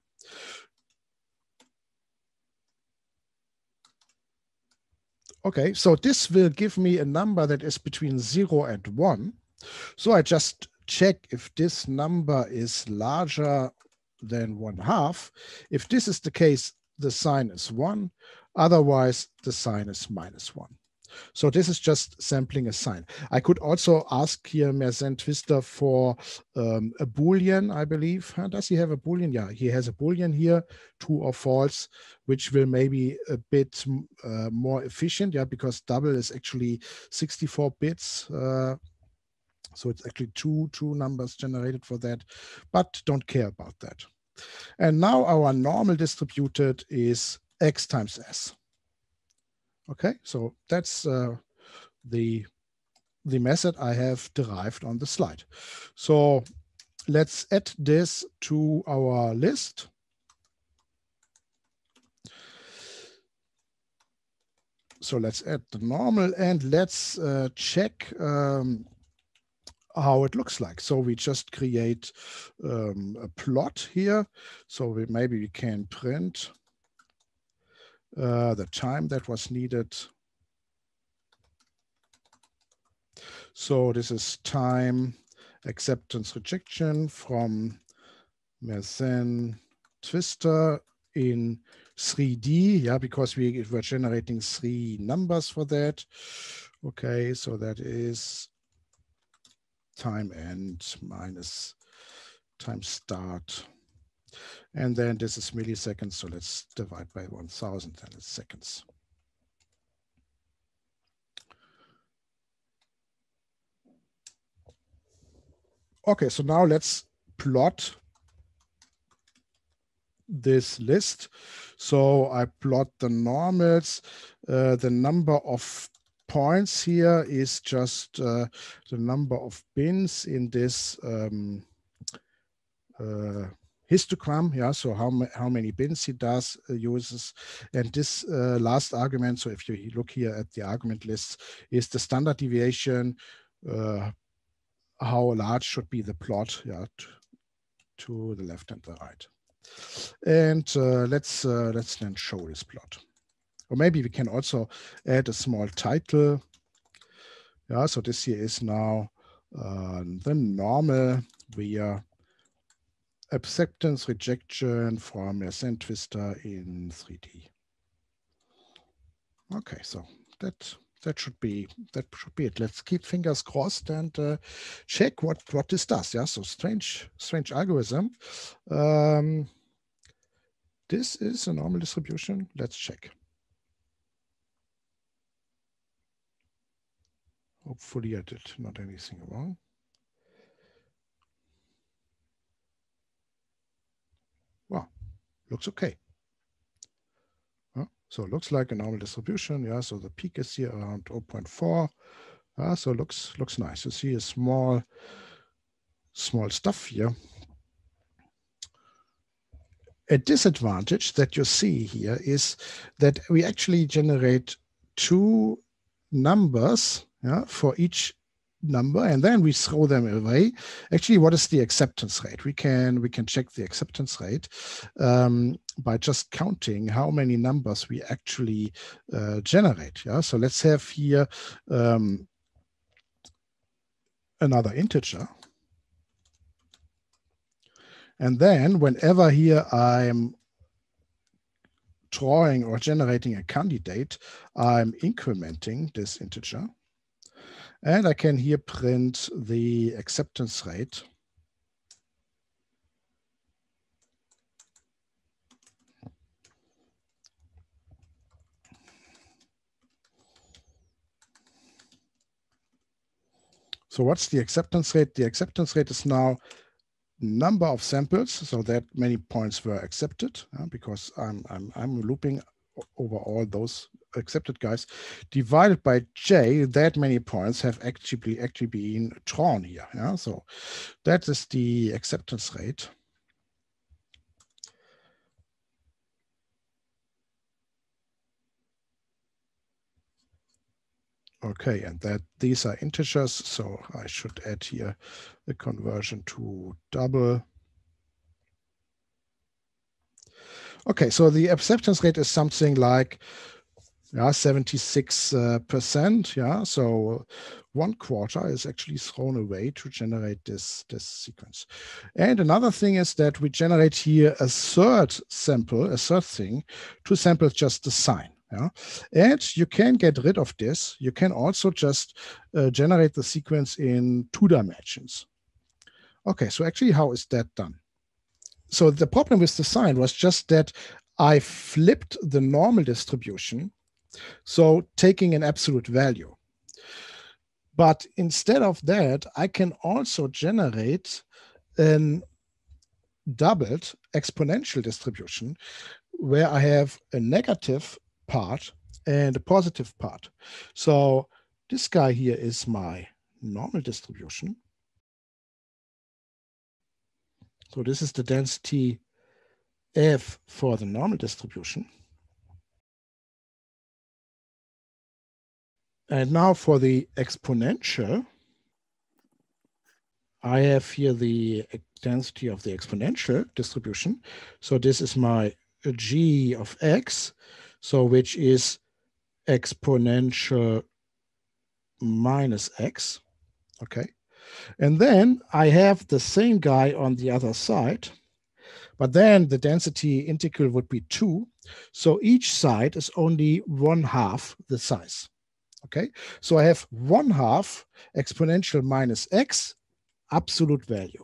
Okay, so this will give me a number that is between zero and one. So I just check if this number is larger than one half. If this is the case, the sign is one. Otherwise, the sign is minus one. So this is just sampling a sign. I could also ask here Mersenne twister for um, a Boolean, I believe. Huh? Does he have a Boolean? Yeah, he has a Boolean here, true or false, which will maybe a bit uh, more efficient, yeah, because double is actually sixty-four bits. Uh, so it's actually two, two numbers generated for that, but don't care about that. And now our normal distributed is x times s. Okay, so that's uh, the, the method I have derived on the slide. So let's add this to our list. So let's add the normal and let's uh, check um, how it looks like. So we just create um, a plot here. So we, maybe we can print uh, the time that was needed. So this is time acceptance rejection from Mersenne twister in three D, yeah, because we were generating three numbers for that. Okay, so that is time end minus time start. And then this is milliseconds, so let's divide by one thousand and it's seconds. Okay, so now let's plot this list. So I plot the normals. Uh, the number of points here is just uh, the number of bins in this um, uh, histogram. Yeah, so how, ma how many bins he does uh, uses. And this uh, last argument, so if you look here at the argument list, is the standard deviation. Uh, how large should be the plot, yeah, to, to the left and the right. And uh, let's uh, let's then show this plot. Or maybe we can also add a small title. Yeah, so this here is now uh, the normal via acceptance rejection from Mersenne twister in three D. Okay, so that that should be that should be it. Let's keep fingers crossed and uh, check what what this does. Yeah, so strange strange algorithm. Um, this is a normal distribution. Let's check. Hopefully I did not anything wrong. Wow, looks okay. Huh? So it looks like a normal distribution. Yeah, so the peak is here around zero point four. Uh, so looks looks nice. You see a small small stuff here. A disadvantage that you see here is that we actually generate two numbers, yeah, for each number, and then we throw them away. Actually, what is the acceptance rate? We can we can check the acceptance rate um, by just counting how many numbers we actually uh, generate. Yeah, so let's have here um, another integer, and then whenever here I'm drawing or generating a candidate, I'm incrementing this integer. And I can here print the acceptance rate. So what's the acceptance rate? The acceptance rate is now number of samples, so that many points were accepted, uh, because I'm, I'm, I'm looping over all those accepted guys, divided by j, that many points have actually actually been drawn here. Yeah, so that is the acceptance rate. Okay, and that these are integers, so I should add here the conversion to double. Okay, so the acceptance rate is something like yeah, seventy-six percent. Uh, yeah, so one quarter is actually thrown away to generate this, this sequence. And another thing is that we generate here a third sample, a third thing, to sample just the sign. Yeah, and you can get rid of this. You can also just uh, generate the sequence in two dimensions. Okay, so actually, how is that done? So the problem with the sign was just that I flipped the normal distribution, so taking an absolute value. But instead of that, I can also generate a doubled exponential distribution where I have a negative part and a positive part. So this guy here is my normal distribution. So this is the density F for the normal distribution. And now for the exponential, I have here the density of the exponential distribution. So this is my g of x, so which is exponential minus x, okay? And then I have the same guy on the other side, but then the density integral would be two. So each side is only one half the size, okay? So I have one half exponential minus x, absolute value.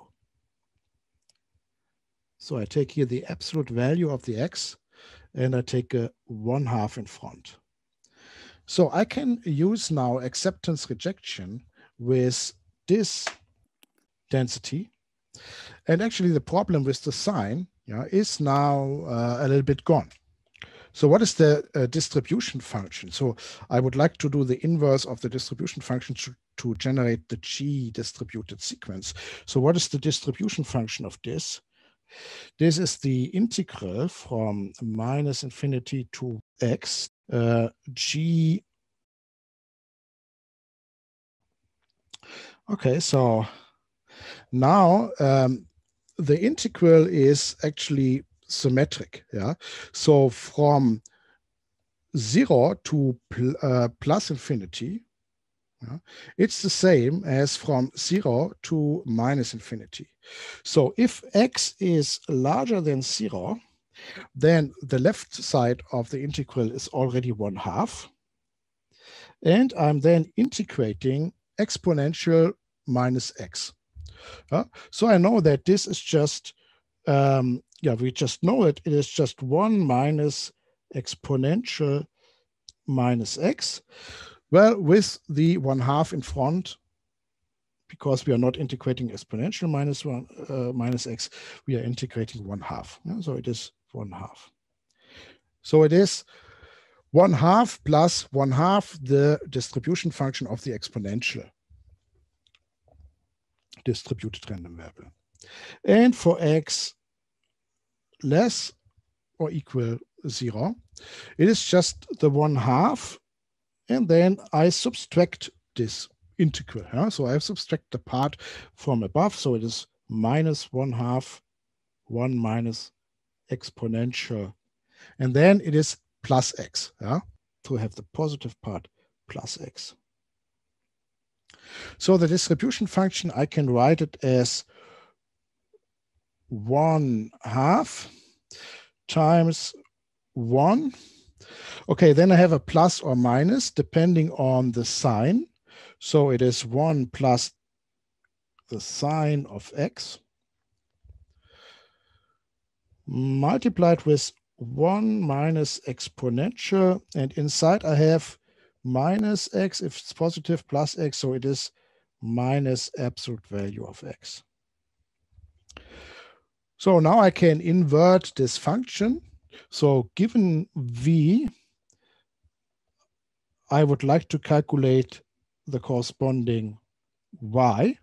So I take here the absolute value of the x, and I take a one half in front. So I can use now acceptance rejection with this density. And actually the problem with the sign, yeah, is now uh, a little bit gone. So what is the uh, distribution function? So I would like to do the inverse of the distribution function to, to generate the G distributed sequence. So what is the distribution function of this? This is the integral from minus infinity to x, uh, G. Okay, so now um, the integral is actually symmetric. Yeah, so from zero to pl uh, plus infinity, yeah, it's the same as from zero to minus infinity. So if x is larger than zero, then the left side of the integral is already one half. And I'm then integrating exponential minus x. Uh, so I know that this is just, um, yeah, we just know it. It is just one minus exponential minus x. Well, with the one half in front, because we are not integrating exponential minus one uh, minus x, we are integrating one half. Yeah? So it is one half. So it is one half plus one half the distribution function of the exponential distributed random variable. And for x less or equal zero, it is just the one half and then I subtract this integral. Huh? So I subtract the part from above. So it is minus one half one minus exponential. And then it is plus x. Yeah? To have the positive part plus x. So the distribution function, I can write it as one half times one. Okay, then I have a plus or minus depending on the sign. So it is one plus the sine of x multiplied with one minus exponential, and inside I have minus x if it's positive plus x, so it is minus absolute value of x. So now I can invert this function. So given v, I would like to calculate the corresponding y.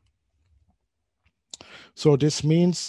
So this means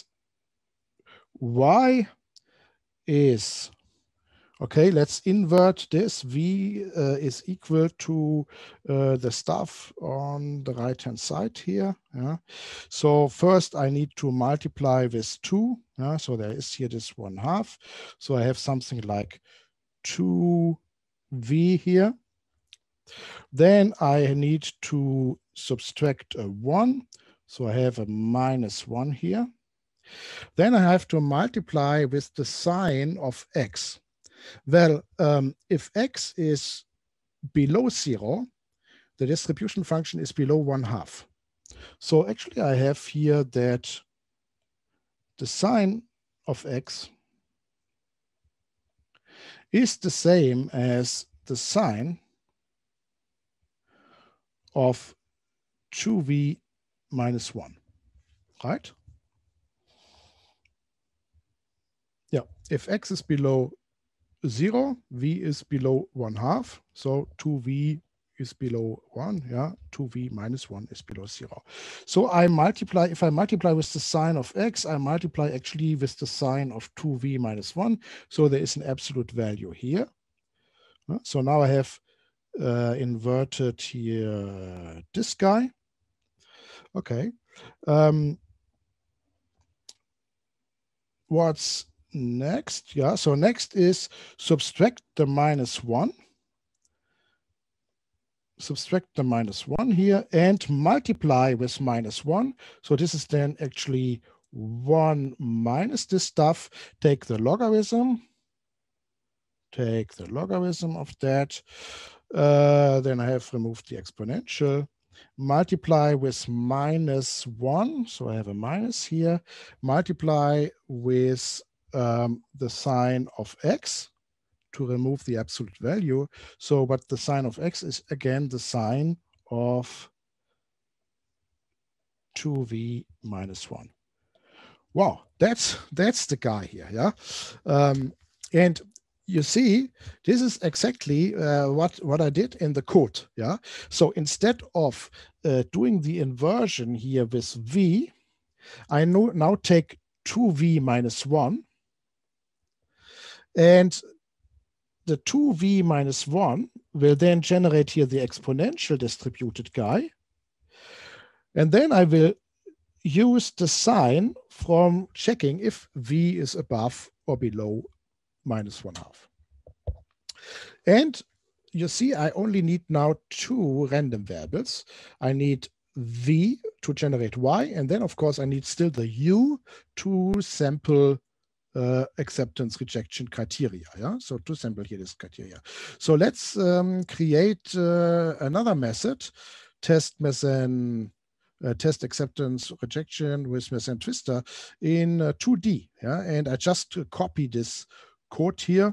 y is, okay, let's invert this. V uh, is equal to uh, the stuff on the right-hand side here. Yeah. So first I need to multiply with two. Yeah. So there is here this one half. So I have something like two v here. Then I need to subtract a one. So I have a minus one here. Then I have to multiply with the sine of x. Well, um, if x is below zero, the distribution function is below one half. So actually I have here that the sine of x is the same as the sine of two v minus one, right? Yeah, if x is below zero, v is below one half, so two v is below one, yeah, two v minus one is below zero. So I multiply, if I multiply with the sine of x, I multiply actually with the sine of two v minus one, so there is an absolute value here. So now I have uh, inverted here this guy. Okay. Um, what's next? Yeah, so next is subtract the minus one. Subtract the minus one here and multiply with minus one. So this is then actually one minus this stuff. Take the logarithm. Take the logarithm of that. Uh, then I have removed the exponential. Multiply with minus one. So I have a minus here. Multiply with um, the sine of x to remove the absolute value. So, but the sine of x is again the sine of two v minus one. Wow, that's that's the guy here, yeah. Um, and you see, this is exactly uh, what what I did in the code, yeah. So instead of uh, doing the inversion here with v, I know, now take two v minus one, and the two v minus one will then generate here the exponential distributed guy. And then I will use the sign from checking if v is above or below minus one half. And you see, I only need now two random variables. I need v to generate y, and then of course I need still the u to sample Uh, acceptance rejection criteria. Yeah, so to sample here this criteria. So let's um, create uh, another method, test Mersenne, uh, test acceptance rejection with Mersenne twister in uh, two D. Yeah, and I just uh, copy this code here.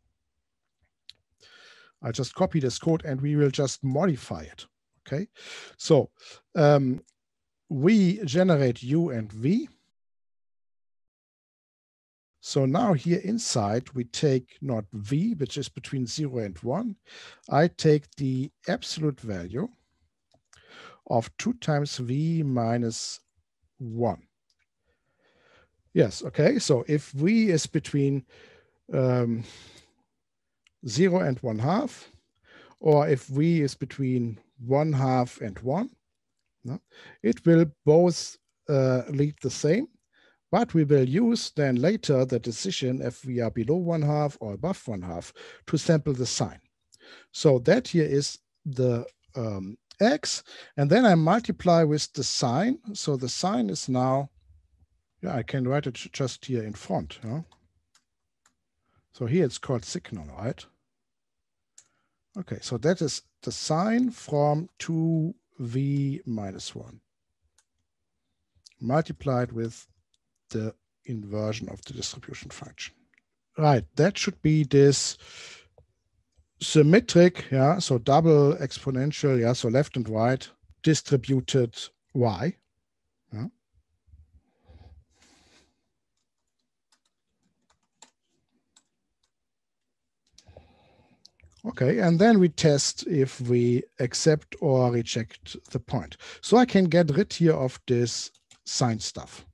I just copy this code and we will just modify it. Okay, so um, we generate u and v. So now here inside, we take not v, which is between zero and one. I take the absolute value of two times v minus one. Yes, okay. So if v is between um, zero and one half, or if v is between one half and one, no, it will both uh, lead the same, but we will use then later the decision if we are below one half or above one half to sample the sign. So that here is the um, x, and then I multiply with the sign. So the sign is now, yeah, I can write it just here in front. Huh? So here it's called signal, right? Okay, so that is the sign from two v minus one multiplied with the inversion of the distribution function. Right, that should be this symmetric, yeah, so double exponential, yeah, so left and right distributed y. Yeah. Okay, and then we test if we accept or reject the point. So I can get rid here of this sign stuff.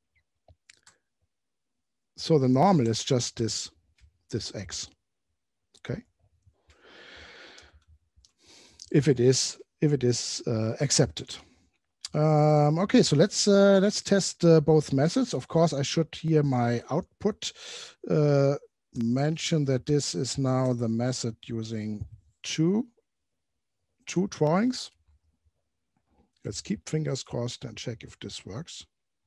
So the normal is just this, this x, okay? If it is, if it is uh, accepted. Um, okay, so let's uh, let's test uh, both methods. Of course, I should here my output uh, mention that this is now the method using two two drawings. Let's keep fingers crossed and check if this works.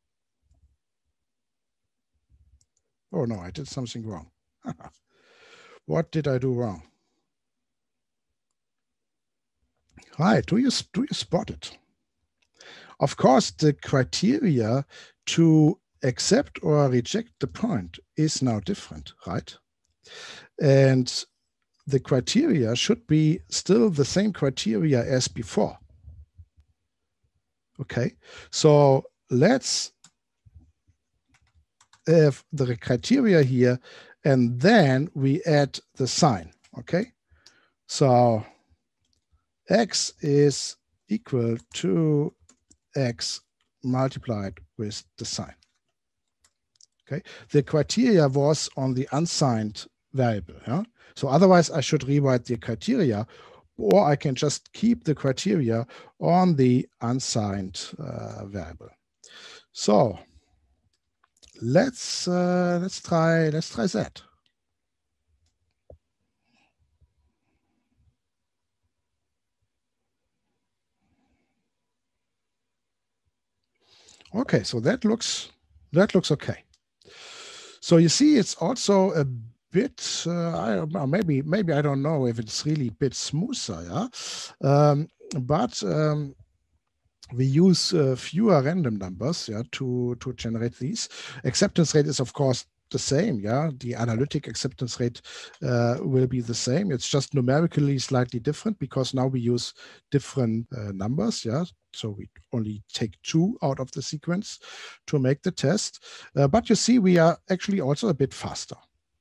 Oh no, I did something wrong. What did I do wrong? Right, do you do you spot it? Of course, the criteria to accept or reject the point is now different, right? And the criteria should be still the same criteria as before. Okay, so let's have the criteria here, and then we add the sign, okay? So x is equal to x multiplied with the sign. Okay, the criteria was on the unsigned variable. Yeah? So otherwise I should rewrite the criteria, or I can just keep the criteria on the unsigned uh, variable. So let's uh, let's try let's try that. Okay, so that looks that looks okay. So you see, it's also a bit. Uh, I don't know. Maybe maybe I don't know if it's really a bit smoother. Yeah, um, but um, we use uh, fewer random numbers. Yeah, to to generate these. Acceptance rate is of course the same. Yeah, the analytic acceptance rate uh, will be the same. It's just numerically slightly different because now we use different uh, numbers. Yeah. So we only take two out of the sequence to make the test. Uh, but you see, we are actually also a bit faster.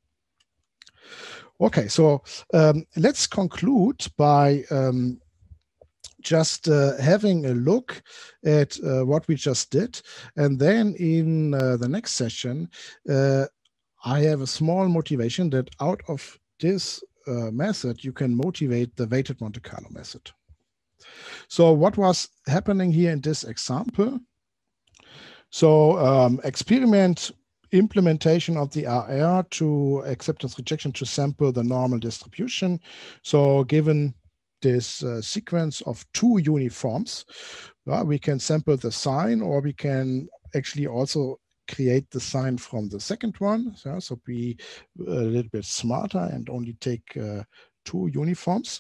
Okay, so um, let's conclude by um, just uh, having a look at uh, what we just did. And then in uh, the next session, uh, I have a small motivation that out of this uh, method, you can motivate the weighted Monte Carlo method. So what was happening here in this example? So um, experiment implementation of the R R to acceptance rejection to sample the normal distribution. So given this uh, sequence of two uniforms, uh, we can sample the sign, or we can actually also create the sign from the second one. So, so be a little bit smarter and only take uh, two uniforms.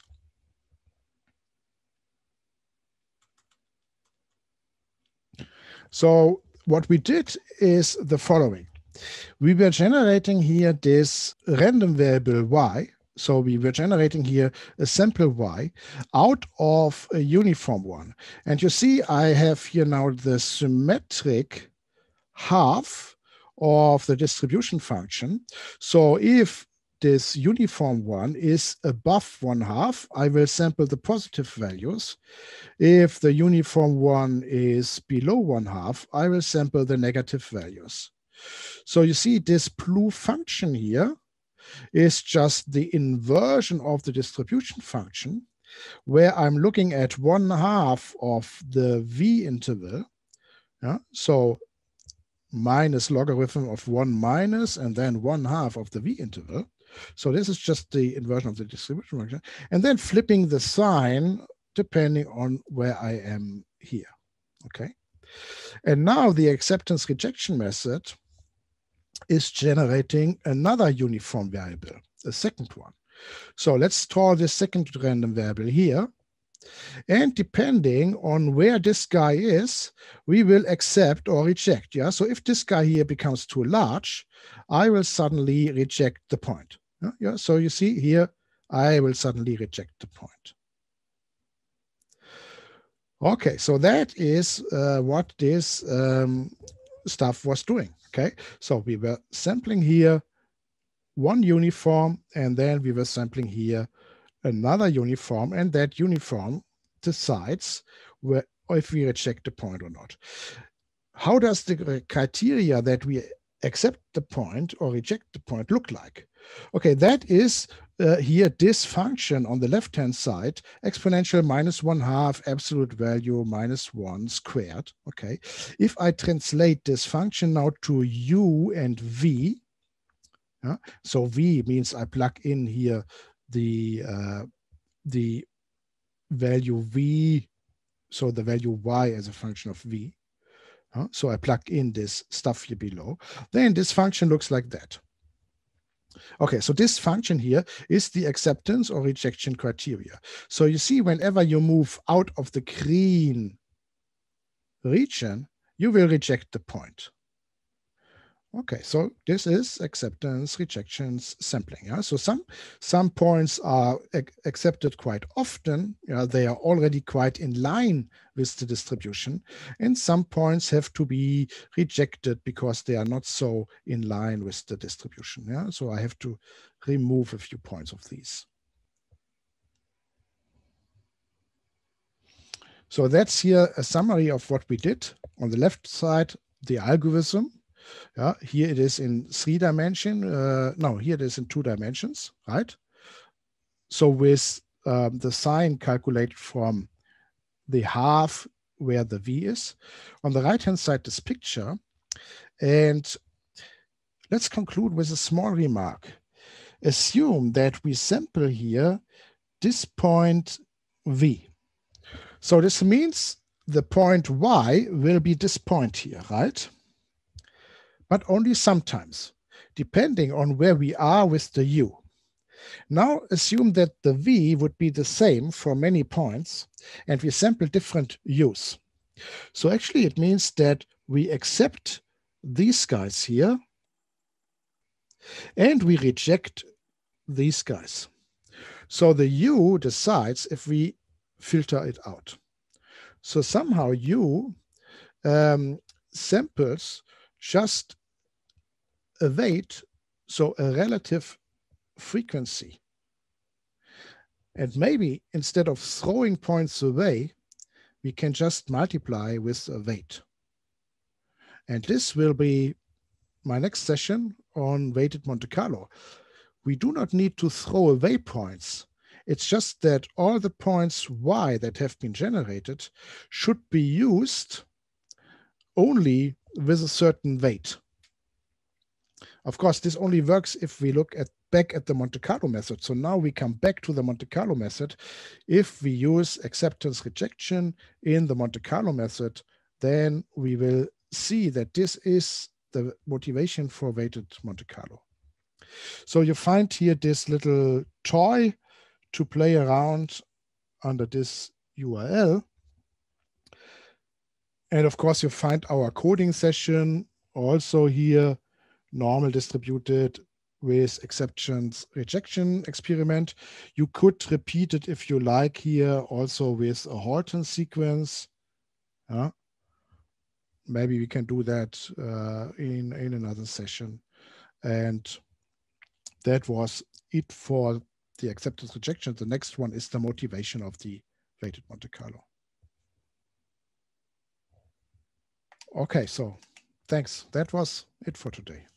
So what we did is the following. We were generating here this random variable y. So we were generating here a sample y out of a uniform one. And you see, I have here now the symmetric half of the distribution function. So if this uniform one is above one half, I will sample the positive values. If the uniform one is below one half, I will sample the negative values. So you see, this blue function here is just the inversion of the distribution function. where I'm looking at one half of the V interval. Yeah? So minus logarithm of one minus and then one half of the V interval. So this is just the inversion of the distribution function. And then flipping the sign depending on where I am here. Okay. And now the acceptance rejection method is generating another uniform variable, a second one. So let's store the second random variable here. And depending on where this guy is, we will accept or reject. Yeah. So if this guy here becomes too large, I will suddenly reject the point. Yeah. yeah? So you see here, I will suddenly reject the point. Okay, so that is uh, what this um, stuff was doing. Okay, so we were sampling here one uniform, and then we were sampling here another uniform, and that uniform decides where, if we reject the point or not. How does the criteria that we accept the point or reject the point look like? Okay, that is uh, here this function on the left-hand side, exponential minus one half absolute value minus one squared. Okay, if I translate this function now to u and v, yeah, so v means I plug in here the uh, the value v, so the value y as a function of v. Uh, so I plug in this stuff here below. Then this function looks like that. Okay, so this function here is the acceptance or rejection criteria. So you see, whenever you move out of the green region, you will reject the point. Okay, so this is acceptance, rejections, sampling. Yeah, so some some points are ac accepted quite often. Yeah, they are already quite in line with the distribution, and some points have to be rejected because they are not so in line with the distribution. Yeah, so I have to remove a few points of these. So that's here a summary of what we did. On the left side, the algorithm. Yeah, here it is in three dimension. Uh, no, here it is in two dimensions, right? So with um, the sign calculated from the half where the V is. On the right-hand side, this picture. And let's conclude with a small remark. Assume that we sample here this point V. So this means the point Y will be this point here, right? But only sometimes, depending on where we are with the U. Now assume that the V would be the same for many points, and we sample different U's. So actually it means that we accept these guys here, and we reject these guys. So the U decides if we filter it out. So somehow U um, samples just a weight, so a relative frequency. And maybe instead of throwing points away, we can just multiply with a weight. And this will be my next session on weighted Monte Carlo. We do not need to throw away points. It's just that all the points Y that have been generated should be used only with a certain weight. Of course, this only works if we look at back at the Monte Carlo method. So now we come back to the Monte Carlo method. If we use acceptance rejection in the Monte Carlo method, then we will see that this is the motivation for weighted Monte Carlo. So you find here this little toy to play around under this U R L. And of course, you find our coding session also here, normal distributed with acceptance rejection experiment. You could repeat it if you like here also with a Halton sequence. Uh, maybe we can do that uh, in, in another session. And that was it for the acceptance rejection. The next one is the motivation of the weighted Monte Carlo. Okay, so thanks. That was it for today.